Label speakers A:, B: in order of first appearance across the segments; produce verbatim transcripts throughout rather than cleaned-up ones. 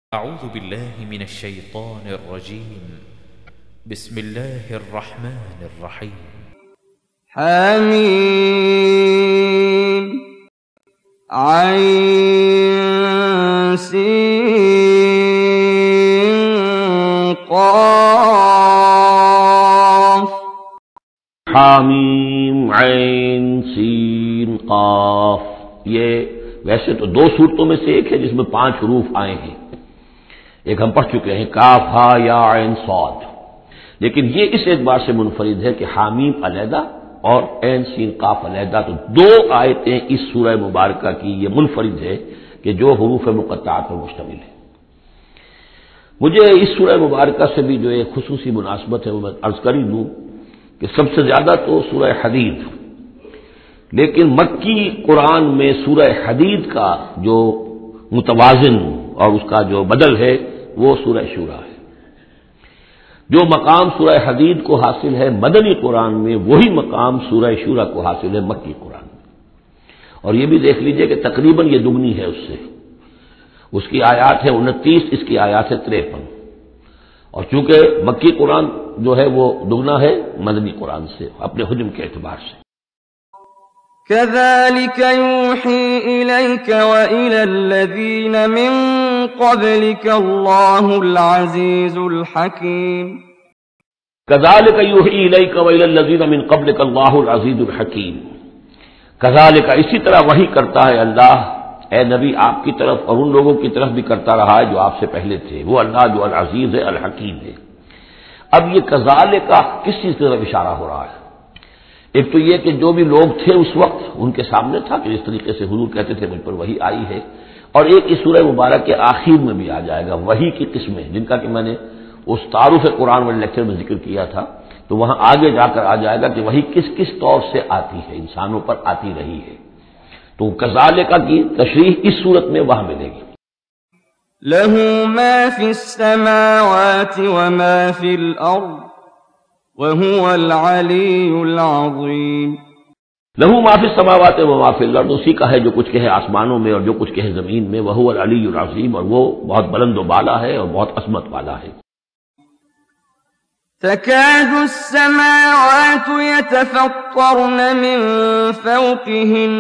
A: أعوذ بالله من الشيطان الرجيم. بسم الله الرحمن الرحيم.
B: حميم عين سين قاف.
C: حامیم عین سین قاف. یہ ویسے تو دو صورتوں میں سے ایک ہے جس میں پانچ حروف آئے ہیں. ایک ہم پڑھ چکے ہیں کاف ہا یا عین صاد، لیکن یہ اس اعتبار سے منفرد ہے کہ حامیم علیحدہ اور عین سین قاف علیحدہ، تو دو آیتیں اس سورہ مبارکہ کی یہ منفرد ہے کہ جو حروف مقطعات پر مشتمل ہے. مجھے اس سورہ مبارکہ سے بھی جو ایک خصوصی مناسبت ہے وہ میں عرض کر ہی دوں کہ سب سے زیادہ تو سورہ حدید، لیکن مکی قرآن میں سورہ حدید کا جو متوازن اور اس کا جو بدل ہے وہ سورہ شورا ہے. جو مقام سورہ حدید کو حاصل ہے مدنی قرآن میں، وہی مقام سورہ شورا کو حاصل ہے مکی قرآن میں. اور یہ بھی دیکھ لیجئے کہ تقریباً یہ دگنی ہے اس سے. اس کی آیات ہے انتیس، اس کی آیات ہے تریپن. اور چونکہ مکی قرآن جو ہے وہ دگنا ہے مدنی قرآن سے اپنے حجم کے اعتبار سے.
B: كذلك يوحي إليك وإلى الذين من قبلك الله العزيز الحكيم.
C: كذلك يوحي إليك وإلى الذين من قبلك الله العزيز الحكيم. كذلك اسی طرح وحی کرتا ہے اللہ اے نبی آپ کی طرف اور ان لوگوں کی طرف بھی کرتا رہا ہے جو آپ سے پہلے تھے. وہ اللہ جو العزیز ہے الحکیم ہے. اب یہ كذلك کس چیز کی طرف اشارہ ہو رہا ہے؟ ایک تو یہ کہ جو بھی لوگ تھے اس وقت ان کے سامنے تھا کہ اس طریقے سے حضور کہتے تھے مجھ پر وحی آئی ہے. اور ایک اس سورہ مبارک کے آخر میں بھی آ جائے گا وحی کی قسمیں، جن کا کہ میں نے اس تعارف قرآن والے لیکچر میں ذکر کیا تھا. تو وہاں آگے جا کر آ جائے گا کہ وحی کس کس طور سے آتی ہے، انسانوں پر آتی رہی ہے. تو کذالک کی تشریح اس صورت میں وہاں ملے گی.
B: له ما في السماوات وما في الأرض وهو العلی العظیم.
C: لہو ما فی السماوات و ما فی الارض، اسی کا ہے جو کچھ کہ ہے آسمانوں میں اور جو کچھ کہ ہے زمین میں. وہو العلی العظیم، اور وہ بہت بلند و بالا ہے اور بہت عظمت والا ہے.
B: تكاد السماوات يتفطرن من فوقهن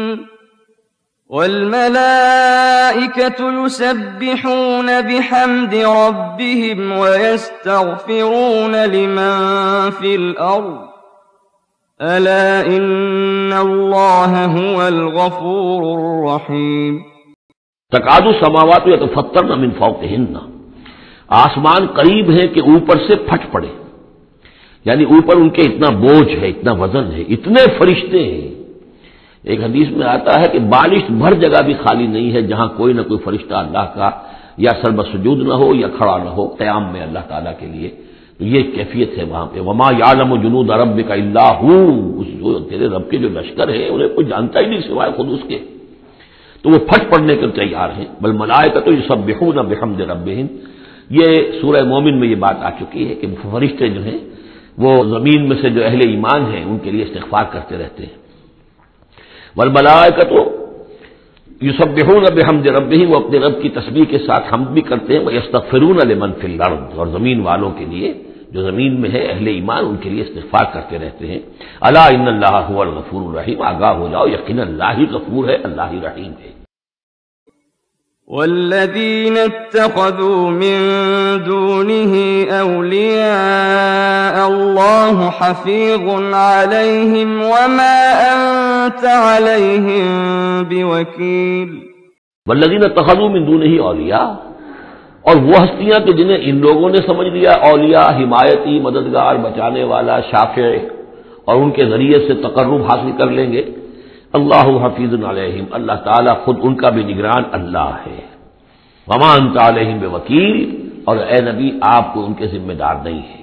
B: والملائكة يسبحون بحمد ربهم ويستغفرون لمن في الأرض ألا إن الله هو الغفور الرحيم.
C: تکاد السماوات یتفطرن من فوقہن، آسمان قریب ہے کہ اوپر سے پھٹ پڑے، یعنی اوپر ان کے اتنا بوجھ ہے، اتنا وزن ہے، اتنے فرشتے ہیں. ایک حدیث میں آتا ہے کہ بالشت بھر جگہ بھی خالی نہیں ہے جہاں کوئی نہ کوئی فرشتہ اللہ کا یا سرب سجود نہ ہو یا کھڑا نہ ہو قیام میں اللہ تعالیٰ کے لیے. تو یہ کیفیت ہے وہاں پہ. وما یعلم جنود ربک الا ہو، جو تیرے رب کے جو لشکر ہیں انہیں کوئی جانتا ہی نہیں سوائے خود اس کے. تو وہ پھٹ پڑنے کے تیار ہیں. بل ملائکۃ یسبحون بحمد ربہم، یہ سورہ مومن میں یہ بات آ چکی ہے کہ فرشتے جو ہیں وہ زمین میں سے جو اہل ایمان ہیں ان کے لیے استغفار کرتے رہتے ہیں. والملائکۃ یسبحون بحمد ربہم، وہ اپنے رب کی تسبیح کے ساتھ حمد بھی کرتے ہیں. ویستغفرون لمن فی الارض، اور زمین والوں کے لیے جو زمین میں ہے اہل ایمان ان کے لیے استغفار کرتے رہتے ہیں. الا ان اللہ هو الغفور الرحیم، آگاہ ہو جاؤ یقینا اللہ ہی غفور ہے، اللہ ہی رحیم ہے.
B: والذین اتخذوا من دونه اولیاء اللہ حفیظ علیہم وما انت علیہم بوکیل.
C: والذین اتخذوا من دونه اولیاء، اور وہ ہستیاں کہ جنہیں ان لوگوں نے سمجھ لیا اولیاء، حمایتی، مددگار، بچانے والا، شافع، اور ان کے ذریعے سے تقرب حاصل کر لیں گے. اللہ حفیظ علیہم، اللہ تعالیٰ خود ان کا بھی نگران اللہ ہے. وما انت علیہم بوکیل، اور اے نبی آپ کو ان کے ذمہ دار نہیں ہے.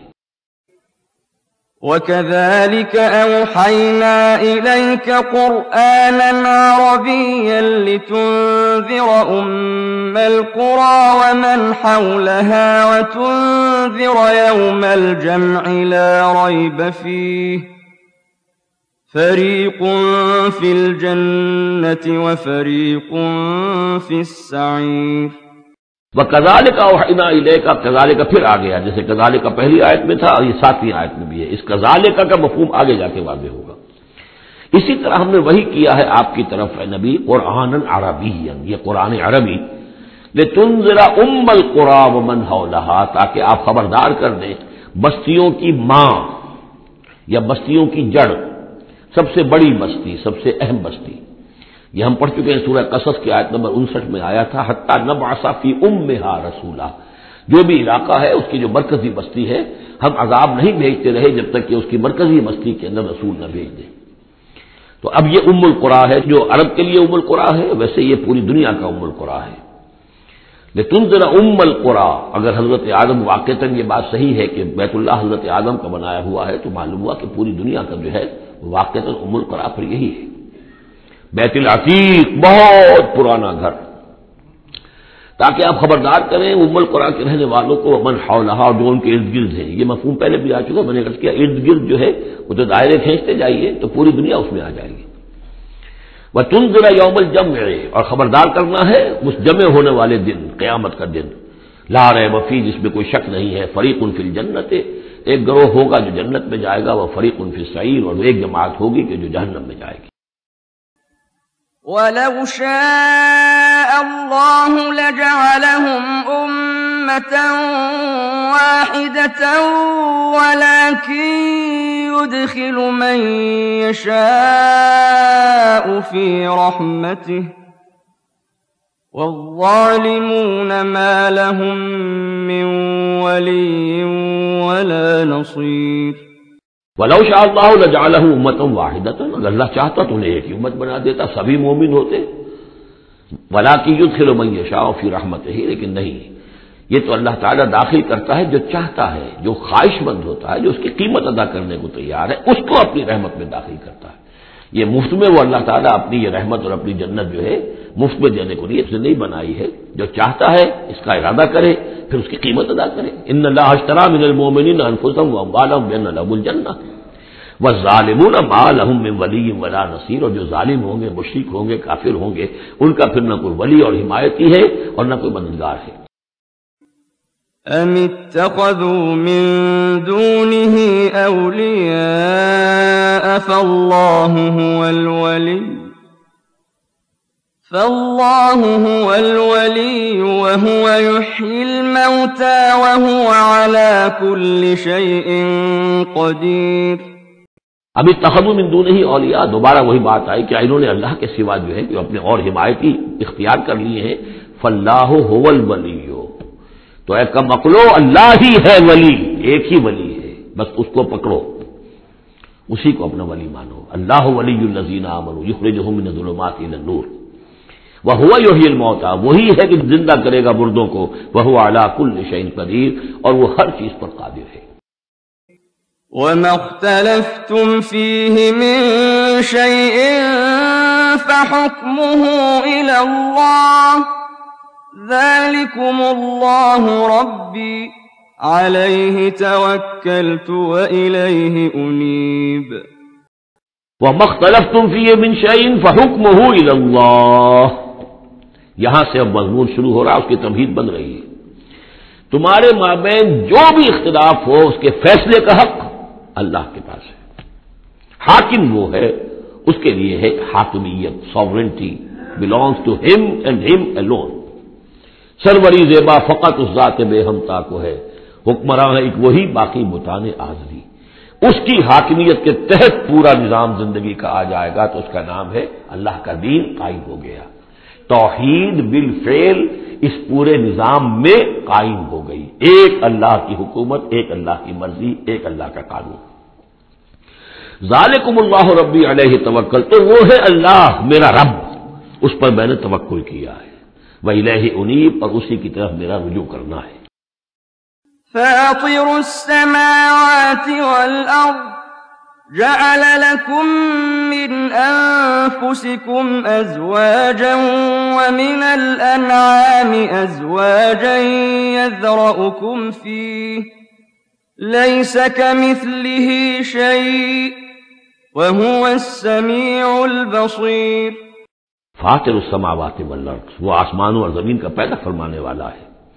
B: وَكَذَلِكَ أَوْحَيْنَا إِلَيْكَ قُرْآنًا عَرَبِيًّا لِتُنذِرَ أُمَّ الْقُرَى وَمَنْ حَوْلَهَا وَتُنذِرَ يَوْمَ الْجَمْعِ لَا رَيْبَ فِيهِ فَرِيقٌ فِي الْجَنَّةِ وَفَرِيقٌ فِي السَّعِيرِ.
C: وَكَذَلِكَ أَوْحَيْنَا إِلَيْكَ، کذالک پھر آ گیا، جیسے کذالک پہلی آیت میں تھا اور یہ ساتویں آیت میں بھی ہے، اس کذالک کا مفہوم آگے جا کے واضح ہوگا۔ اسی طرح ہم نے وہی کیا ہے آپ کی طرف اے نبی قرآنا عربیا، یہ قرآن عربی، لِتُنذِرَ أُمَّ الْقُرَىٰ وَمَنْ حَوْلَهَا، تاکہ آپ خبردار کر دیں بستیوں کی ماں یا بستیوں کی جڑ، سب سے بڑی بستی، سب سے اہم بستی۔ یہ ہم پڑھ چکے ہیں سورہ قصص کی آیت نمبر انسٹھ میں آیا تھا، حتیٰ نبعث فی امہا رسولا، جو بھی علاقہ ہے اس کی جو مرکزی بستی ہے ہم عذاب نہیں بھیجتے رہے جب تک کہ اس کی مرکزی بستی کے اندر رسول نہ بھیج دیں۔ تو اب یہ ام القریٰ ہے، جو عرب کے لیے ام القریٰ ہے ویسے یہ پوری دنیا کا ام القریٰ ہے۔ لتنذر ام القریٰ، اگر حضرت آدم واقعتاً یہ بات صحیح ہے کہ بیت اللہ حضرت آدم کا بنایا ہوا ہے تو معلوم ہوا کہ پوری دنیا کا جو ہے واقعتاً ام القریٰ پر یہی ہے، بیت العتیق، بہت پرانا گھر، تاکہ آپ خبردار کریں ام القریٰ کے رہنے والوں کو، من حولہا، اور جو ان کے ارد گرد ہیں۔ یہ مفہوم پہلے بھی آ چکا، میں نے عرض کیا ارد گرد جو ہے وہ تو دائرے کھینچتے جائیے تو پوری دنیا اس میں آ جائے گی۔ وَتُنذِرَ يَوْمَ الْجَمْعِ، اور خبردار کرنا ہے اس جمع ہونے والے دن، قیامت کا دن، لا ریب فیہ، جس میں کوئی شک نہیں ہے، فریق فی الجنۃ، ایک گروہ ہوگا جو جنت میں جائے گا، وہ فریق فی السعیر، اور ایک جماعت ہوگی کہ جو جہنم میں جائے گی۔
B: وَلَوْ شَاءَ اللَّهُ لَجَعَلَهُمْ أُمَّةً وَاحِدَةً وَلَكِن يُدْخِلُ مَن يَشَاءُ فِي رَحْمَتِهِ وَالظَّالِمُونَ مَا لَهُم مِّن وَلِيٍّ وَلَا نَصِيرٍ۔
C: وَلَوْ شَاءَ اللَّهُ لَجَعَلَهُ أُمَّةً وَاحِدَةً، اگر اللہ چاہتا تو انہیں ایک ہی امت بنا دیتا، سبھی مومن ہوتے۔ وَلَٰكِن يُدْخِلُ مَن يَشَاءُ فِي رَحْمَتِهِ، لیکن نہیں، یہ تو اللہ تعالیٰ داخل کرتا ہے جو چاہتا ہے، جو خواہش مند ہوتا ہے، جو اس کی قیمت ادا کرنے کو تیار ہے، اس کو اپنی رحمت میں داخل کرتا ہے۔ یہ مفت میں وہ اللہ تعالیٰ اپنی یہ رحمت اور اپنی جنت جو ہے مفت میں دینے کو لیے اس نے نہیں بنائی ہے، جو چاہتا ہے اس کا ارادہ کرے پھر اس کی قیمت ادا کرے۔ ان اللہ اشتری من المؤمنین انفسهم واموالهم بان لهم الجنہ والظالمون ما لهم من ولی ولا نصیر، اور جو ظالم ہوں گے، مشرک ہوں گے، کافر ہوں گے، ان کا پھر نہ کوئی ولی اور حمایتی ہے اور نہ کوئی مددگار ہے۔
B: أَمِ اتَّخَذُوا مِن دُونِهِ أَوْلِيَاءَ فَاللَّهُ هُوَ الْوَلِيُّ فَاللَّهُ هُوَ الْوَلِيُّ وَهُوَ يُحْيِي الْمَوْتَىٰ وَهُوَ عَلَىٰ كُلِّ شَيْءٍ قَدِيرٌ۔
C: اب اتخذوا من دونہ اولیاء، دوبارہ وہی بات آئی کہ انہوں نے اللہ کے سوا جو ہے جو اپنے اور حمایتی اختیار کر لیے ہیں۔ فاللہ هو الولی، تو اے کم عقلو، اللہ ہی ہے ولی، ایک ہی ولی ہے، بس اس کو پکڑو، اسی کو اپنا ولی مانو۔ اللہ ولی الذین آمنوا یخرجہم من الظلمات الی النور وہو یحیی الموتیٰ، وہی ہے کہ زندہ کرے گا مردوں کو، وہو علی کل شیء قدیر، اور وہ ہر چیز پر قادر ہے۔
B: وَمَا اخْتَلَفْتُمْ فِيهِ مِن شَيْءٍ فَحُكْمُهُ إِلَى اللَّهِ ذَلِكُمُ اللَّهُ رَبِّي عَلَيْهِ تَوَكَّلْتُ وَإِلَيْهِ أُنِيبُ۔
C: وَمَا اخْتَلَفْتُمْ فِيهِ مِن شَيْءٍ فَحُكْمُهُ إِلَى اللَّهِ، یہاں سے اب مضمون شروع ہو رہا، اس کی تمہید بن رہی ہے۔ تمہارے مابین جو بھی اختلاف ہو اس کے فیصلے کا حق اللہ کے پاس ہے، حاکم وہ ہے، اس کے لیے ہے حاکمیت، sovereignty belongs to him and him alone۔ سروری زیبا فقط اس ذات بے ہمتا کو ہے، حکمراں ہے ایک وہی، باقی بتان آزری۔ اس کی حاکمیت کے تحت پورا نظام زندگی کا آ جائے گا تو اس کا نام ہے اللہ کا دین قائم ہو گیا، توحید بالفعل اس پورے نظام میں قائم ہو گئی، ایک اللہ کی حکومت، ایک اللہ کی مرضی، ایک اللہ کا قانون۔ ذالکم اللہ ربی علیہ توکل، تو وہ ہے اللہ میرا رب، اس پر میں نے توکل کیا ہے، وإلیہ انیب، اور اسی کی طرف میرا رجوع کرنا ہے۔
B: فاطر السماوات والأرض جعل لكم من أنفسكم أزواجا ومن الأنعام أزواجا يذرأكم فيه ليس كمثله شيء وهو السميع البصير۔
C: فاطر السماوات والارض، وہ آسمانوں اور زمین کا پیدا فرمانے والا ہے۔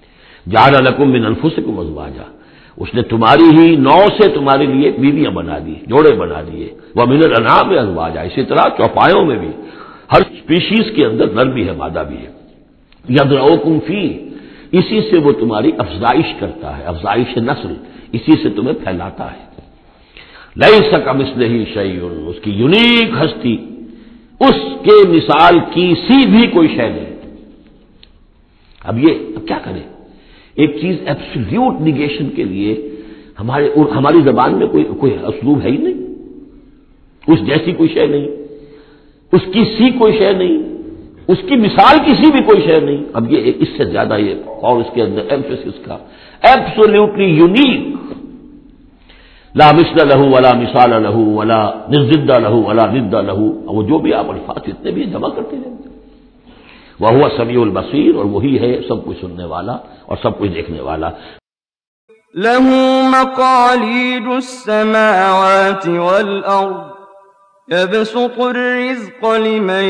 C: جعل لکم من انفسکم ازواجا، اس نے تمہاری ہی نو سے تمہارے لیے بیویاں بنا دی، جوڑے بنا دیے، ومن الانعام ازواجا، اسی طرح چوپایوں میں بھی ہر اسپیشیز کے اندر نر بھی ہے مادہ بھی ہے، یذرؤکم فیہ، اسی سے وہ تمہاری افزائش کرتا ہے، افزائش نسل، اسی سے تمہیں پھیلاتا ہے۔ لیس کمثلہ شیء، اس کی یونیک ہستی، اس کے مثال کی سی بھی کوئی شے نہیں۔ اب یہ اب کیا کریں؟ ایک چیز ایبسلیوٹ نیگیشن کے لیے ہمارے ہماری زبان میں کوئی کوئی اسلوب ہے ہی نہیں، اس جیسی کوئی شے نہیں، اس کی سی کوئی شے نہیں، اس کی مثال کسی بھی کوئی شے نہیں۔ اب یہ اس سے زیادہ یہ اور اس کے اندر ایمفیسس کا ایبسلیوٹلی یونیک، لا مثل لہ ولا مثال لہ ولا ضد لہ ولا ضد لہ، وہ جو بھی آپ الفاظ اتنے بھی جمع کرتے ہیں، وہو السمیع البصیر، اور وہی ہے سب کچھ سننے والا اور سب کچھ دیکھنے والا۔
B: لہ مقالید السماوات والارض يبسط الرزق لمن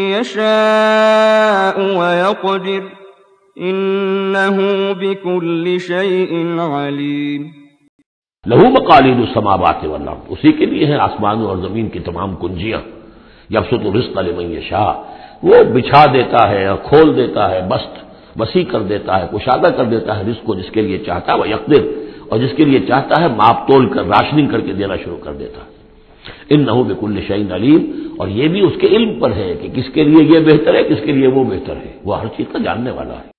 B: يشاء ويقدر إنه بكل شيء عليم۔
C: لہو مقالید السماوات والارض، اسی کے لیے ہیں آسمانوں اور زمین کی تمام کنجیاں۔ یبسط الرزق لمن یشاء، وہ بچھا دیتا ہے اور کھول دیتا ہے، بست وسیع کر دیتا ہے، کشادہ کر دیتا ہے رزق کو جس کے لیے چاہتا ہے، وہ یقدر، اور جس کے لیے چاہتا ہے ماپ تول کر راشننگ کر کے دینا شروع کر دیتا ہے۔ انہ بکل شیء علیم، اور یہ بھی اس کے علم پر ہے کہ کس کے لیے یہ بہتر ہے، کس کے لیے وہ بہتر ہے، وہ ہر چیز کا جاننے والا ہے۔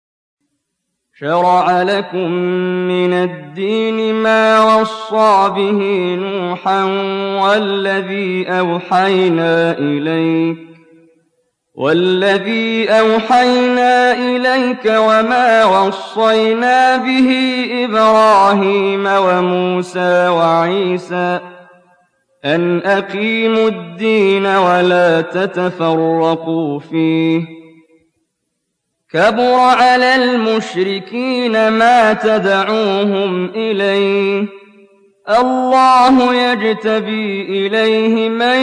B: شرع لكم من الدين ما وصى به نوحا والذي أوحينا إليك والذي أوحينا إليك وما وصينا به إبراهيم وموسى وعيسى أن أقيموا الدين ولا تتفرقوا فيه كبر على المشركين ما تدعوهم إليه الله يجتبي إليه من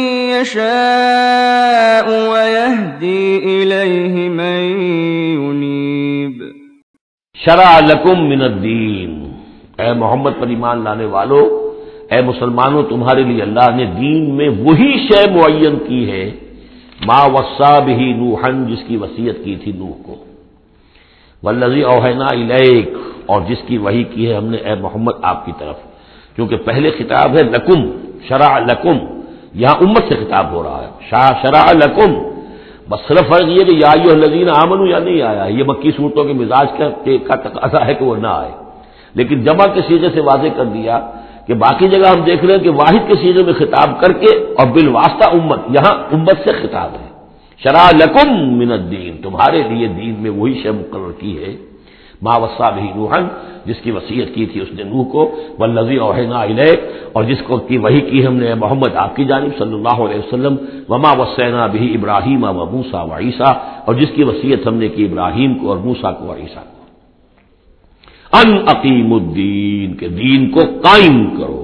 B: يشاء ويهدي إليه من ينيب۔
C: شرع لکم من الدین، اے محمد پر ایمان لانے والو، اے مسلمانوں، تمہارے لیے اللہ نے دین میں وہی شے معین کی ہے، ما وصى به نوحا، جس کی وصیت کی تھی نوح کو، والذی اوحینا الیک، اور جس کی وحی کی ہے ہم نے اے محمد آپ کی طرف، کیونکہ پہلے خطاب ہے لکم، شرع لکم، یہاں امت سے خطاب ہو رہا ہے، شرع لکم، بس صرف فرق یہ کہ یا ایھا الذین آمنوا یا نہیں آیا، یہ مکی صورتوں کے مزاج کا تقاضا ہے کہ وہ نہ آئے، لیکن جمع کے سیغے سے واضح کر دیا کہ باقی جگہ ہم دیکھ رہے ہیں کہ واحد کے سیغے میں خطاب کر کے اور بالواسطہ امت، یہاں امت سے خطاب ہے۔ شرع لکم من الدین، تمہارے لیے دین میں وہی شے مقرر کی ہے، ما وصى به نوحا، جس کی وصیت کی تھی اس نے نوح کو، والذی اوحینا الیک، اور جس کو کی وحی کی ہم نے محمد آپ کی جانب صلی اللہ علیہ وسلم، وما وصینا به ابراہیم و موسیٰ و عیسیٰ، اور جس کی وصیت ہم نے کی ابراہیم کو اور موسیٰ کو اور عیسیٰ کو، ان اقیم الدین، کے دین کو قائم کرو۔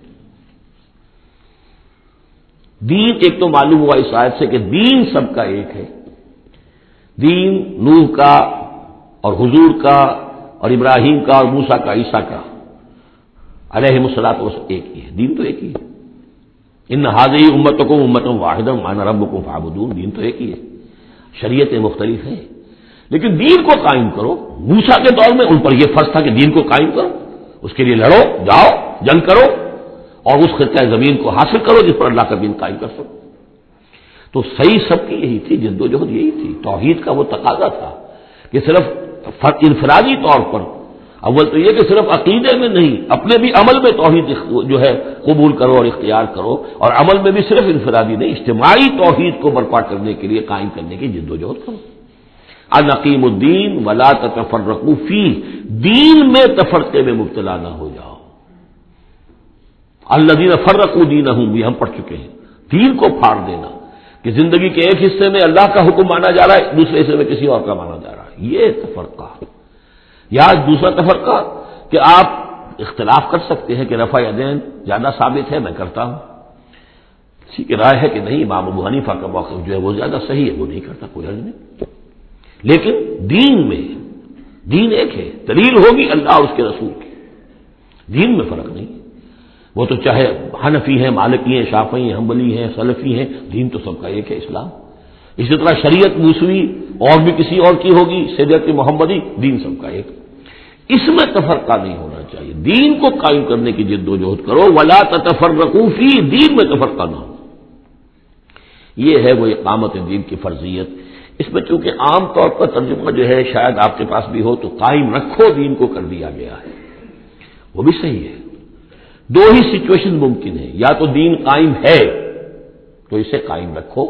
C: دین ایک تو معلوم ہوا اس آیت سے کہ دین سب کا ایک ہے، دین نوح کا اور حضور کا اور ابراہیم کا اور موسیٰ کا، عیسیٰ کا علیہم الصلوۃ والسلام ایک ہی ہے، دین تو ایک ہی ہے۔ ان ھذہ امتکم امۃ واحدۃ وانا ربکم فاعبدون، دین تو ایک ہی ہے، شریعتیں مختلف ہیں لیکن دین کو قائم کرو۔ موسیٰ کے دور میں ان پر یہ فرض تھا کہ دین کو قائم کرو، اس کے لیے لڑو، جاؤ، جنگ کرو اور اس خطہ زمین کو حاصل کرو جس پر اللہ کا دین قائم کر سکو۔ تو صحیح سب کی یہی تھی، جد و جہد یہی تھی، توحید کا وہ تقاضا تھا کہ صرف انفرادی طور پر، اول تو یہ کہ صرف عقیدے میں نہیں، اپنے بھی عمل میں توحید جو ہے قبول کرو اور اختیار کرو، اور عمل میں بھی صرف انفرادی نہیں، اجتماعی توحید کو برپا کرنے کے لیے، قائم کرنے کی جد و جہد کرو۔ ان اقیم الدین ولا تتفرقوا فیہ، دین میں تفرقے میں مبتلا نہ ہو جاؤ۔ الذین فرقوا دینہم، یہ ہم پڑھ چکے ہیں، دین کو پھاڑ دینا، کہ زندگی کے ایک حصے میں اللہ کا حکم مانا جا رہا ہے، دوسرے حصے میں کسی اور کا مانا جا رہا ہے، یہ تفرقہ۔ یا دوسرا تفرقہ کہ آپ اختلاف کر سکتے ہیں کہ رفع یدین زیادہ ثابت ہے، میں کرتا ہوں، کسی کی رائے ہے کہ نہیں امام ابو حنیفہ کا موقف جو ہے وہ زیادہ صحیح ہے، وہ نہیں کرتا، کوئی حرج نہیں، لیکن دین میں دین ایک ہے، دلیل ہوگی اللہ اور اس کے رسول کی، دین میں فرق نہیں۔ وہ تو چاہے حنفی ہیں، مالکی ہیں، شافعی ہیں، حنبلی ہیں، سلفی ہیں، دین تو سب کا ایک ہے، اسلام۔ اسی طرح شریعت موسوی اور بھی کسی اور کی ہوگی، شریعت محمدی، دین سب کا ایک۔ اس میں تفرقہ نہیں ہونا چاہیے، دین کو قائم کرنے کی جد و جہد کرو، ولا تتفرقوا فی، دین میں تفرقہ نہ ہو۔ یہ ہے وہ اقامت دین کی فرضیت۔ اس میں چونکہ عام طور پر ترجمہ جو ہے شاید آپ کے پاس بھی ہو تو قائم رکھو دین کو کر دیا گیا ہے، وہ بھی صحیح ہے۔ دو ہی سچویشن ممکن ہے، یا تو دین قائم ہے تو اسے قائم رکھو،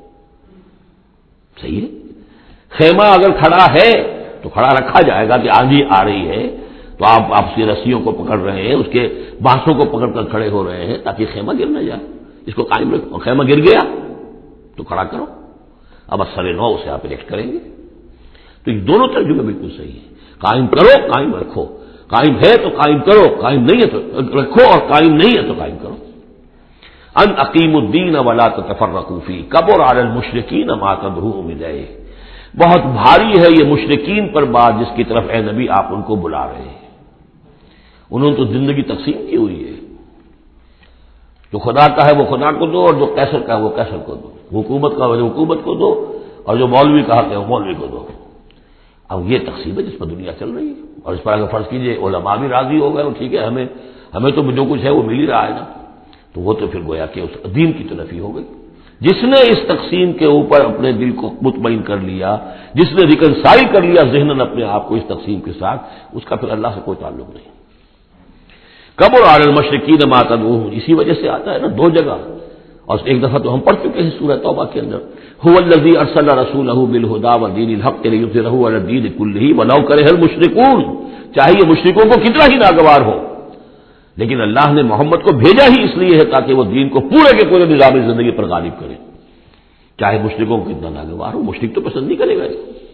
C: صحیح ہے۔ خیمہ اگر کھڑا ہے تو کھڑا رکھا جائے گا کہ آندھی آ رہی ہے تو آپ آپ کی رسیوں کو پکڑ رہے ہیں، اس کے بانسوں کو پکڑ کر کھڑے ہو رہے ہیں تاکہ خیمہ گر نہ جائے، اس کو قائم رکھو۔ خیمہ گر گیا تو کھڑا کرو، اب اثر نو سے آپ ریکٹ کریں گے۔ تو یہ دونوں ترجمے بالکل صحیح ہیں، قائم کرو، قائم رکھو، قائم ہے تو قائم کرو، قائم نہیں ہے تو رکھو، اور قائم نہیں ہے تو قائم کرو۔ ان اقیموا الدین ولا تتفرقوا فیہ کبر علی المشرکین ما تدعوهم الیہ، بہت بھاری ہے یہ مشرکین پر بات جس کی طرف اے نبی آپ ان کو بلا رہے ہیں۔ انہوں نے تو زندگی تقسیم کی ہوئی ہے، جو خدا کا ہے وہ خدا کو دو، اور جو قیصر کا ہے وہ قیصر کو دو، حکومت کا ہے حکومت کو دو، اور جو مولوی کا حق ہے وہ مولوی کو دو۔ اب یہ تقسیم ہے جس پر دنیا چل رہی ہے، اور اس پر اگر فرض کیجئے علماء بھی راضی ہو گئے وہ ٹھیک ہے، ہمیں ہمیں تو جو کچھ ہے وہ مل ہی رہا ہے نا، تو وہ تو پھر گویا کہ اس دین کی تو نفی ہو گئی۔ جس نے اس تقسیم کے اوپر اپنے دل کو مطمئن کر لیا، جس نے ریکنسائل کر لیا ذہناً اپنے آپ کو اس تقسیم کے ساتھ، اس کا پھر اللہ سے کوئی تعلق نہیں۔ کبر علی المشرکین ما تدعوهم، اسی وجہ سے آتا ہے نا دو جگہ، اور ایک دفعہ تو ہم پڑھ چکے ہیں سورہ توبہ کے اندر، هو الذی ارسل رسولہ بالہدی ودین الحق لیظہرہ علی الدین کلہ ولو کرہ المشرکون، چاہے یہ مشرکوں کو کتنا ہی ناگوار ہو، لیکن اللہ نے محمد کو بھیجا ہی اس لیے ہے تاکہ وہ دین کو پورے کے پورے نظام زندگی پر غالب کرے، چاہے مشرکوں کو کتنا ناگوار ہو، مشرک تو پسند نہیں کرے گا۔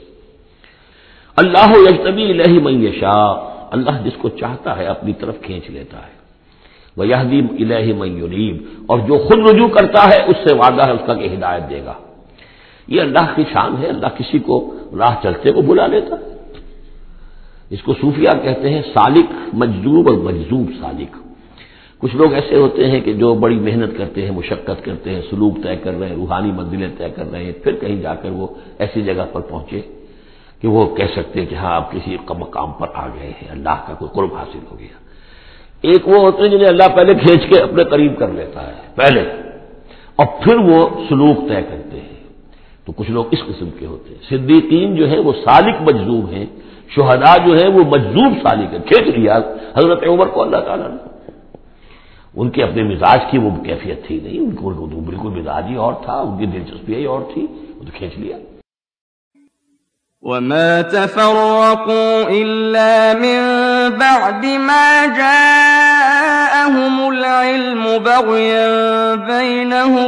C: اللہ یجتبی الیہ من یشاء، اللہ جس کو چاہتا ہے اپنی طرف کھینچ لیتا ہے، ویہدی الیہ من ینیب، اور جو خود رجوع کرتا ہے اس سے وعدہ ہے اس کا کہ ہدایت دے گا۔ یہ اللہ کی شان ہے، اللہ کسی کو راہ چلتے کو بلا لیتا ہے۔ اس کو صوفیہ کہتے ہیں سالک مجذوب اور مجذوب سالک۔ کچھ لوگ ایسے ہوتے ہیں کہ جو بڑی محنت کرتے ہیں، مشقت کرتے ہیں، سلوک طے کر رہے ہیں، روحانی منزلیں طے کر رہے ہیں، پھر کہیں جا کر وہ ایسی جگہ پر پہنچے کہ وہ کہہ سکتے ہیں کہ ہاں آپ کسی مقام پر آ گئے ہیں، اللہ کا کوئی قرب حاصل ہو گیا۔ ایک وہ ہوتے ہیں جنہیں اللہ پہلے کھینچ کے اپنے قریب کر لیتا ہے پہلے، اور پھر وہ سلوک طے کرتے ہیں، تو کچھ لوگ اس قسم کے ہوتے ہیں۔ صدیقین جو ہیں وہ سالک مجذوب ہیں، شہداء جو ہیں وہ مجذوب سالک ہیں، کھینچ لیا حضرت عمر کو اللہ تعالیٰ نے۔ ان کے اپنے مزاج کی وہ کیفیت تھی نہیں، ان کو بالکل مزاج ہی اور تھا، ان کی دلچسپی ہی اور تھی، وہ تو کھینچ لیا۔
B: وما تفرقوا إلا من بعد ما جاءهم العلم بغيا بينهم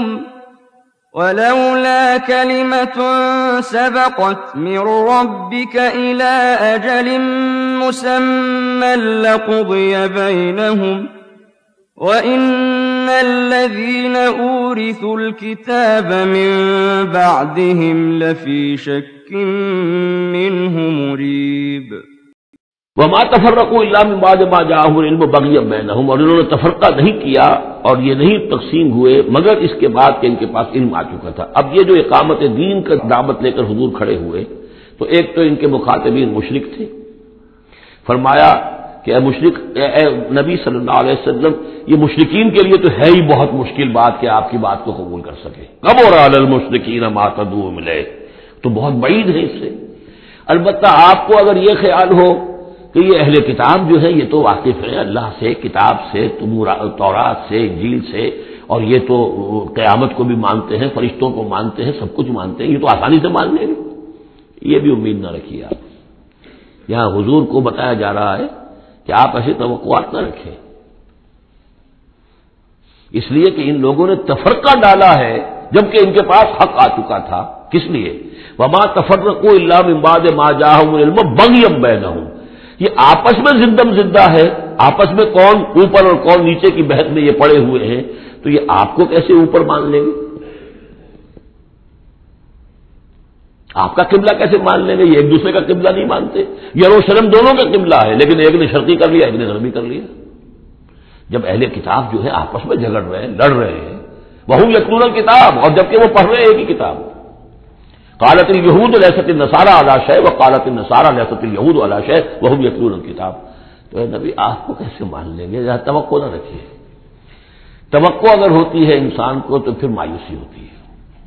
B: ولولا كلمة سبقت من ربك إلى أجل مسمى لقضي بينهم وَإِنَّ الَّذِينَ أُورِثُوا الْكِتَابَ مِن بَعْدِهِمْ لَفِي شَكٍّ مِّنْهُ مُرِيبٍ۔
C: وَمَا تَفَرَّقُوا إِلَّا مِن بَعْدِ مَا جَاءَهُمُ الْعِلْمُ بَغْيًا بَيْنَهُمْ، اور انہوں نے تفرقہ نہیں کیا اور یہ نہیں تقسیم ہوئے مگر اس کے بعد کہ ان کے پاس علم آ چکا تھا۔ اب یہ جو اقامت دین کا دعوت لے کر حضور کھڑے ہوئے تو ایک تو ان کے مخاطبین مشرک تھے، فرمایا کہ اے مشرک، اے نبی صلی اللہ علیہ وسلم، یہ مشرکین کے لیے تو ہے ہی بہت مشکل بات کہ آپ کی بات کو قبول کر سکے۔ کبر علی المشرکین ما تدعوهم الیہ، تو بہت بعید ہے اس سے۔ البتہ آپ کو اگر یہ خیال ہو کہ یہ اہل کتاب جو ہے یہ تو واقف ہیں اللہ سے، کتاب سے، تورات سے، انجیل سے، اور یہ تو قیامت کو بھی مانتے ہیں، فرشتوں کو مانتے ہیں، سب کچھ مانتے ہیں، یہ تو آسانی سے مان لیں گے، یہ بھی امید نہ رکھیے آپ۔ یہاں حضور کو بتایا جا رہا ہے کہ آپ ایسی توقعات نہ رکھیں، اس لیے کہ ان لوگوں نے تفرقہ ڈالا ہے جبکہ ان کے پاس حق آ چکا تھا۔ کس لیے؟ وما تفرقوا الا من بعد ما جاءهم العلم بغيا بينهم، یہ آپس میں زندم زندہ ہے، آپس میں کون اوپر اور کون نیچے کی بحث میں یہ پڑے ہوئے ہیں، تو یہ آپ کو کیسے اوپر مان لیں گے؟ آپ کا قبلہ کیسے مان لیں گے؟ یہ ایک دوسرے کا قبلہ نہیں مانتے. یروشلم دونوں کا قبلہ ہے، لیکن ایک نے شرقی کر لیا، ایک نے غربی کر لیا. جب اہل کتاب جو ہے آپس میں جھگڑ رہے ہیں، لڑ رہے ہیں، وہم یتلون الکتاب، اور جبکہ وہ پڑھ رہے ہیں ایک ہی کتاب. قالت الیہود لیست النصارى علی شیء وقالت النصارى لیست الیہود علی شیء وہم یتلون الکتاب. تو اے نبی آپ کو کیسے مان لیں گے؟ ذرا توقع نہ رکھیے. توقع اگر ہوتی ہے انسان کو تو پھر مایوسی ہوتی ہے.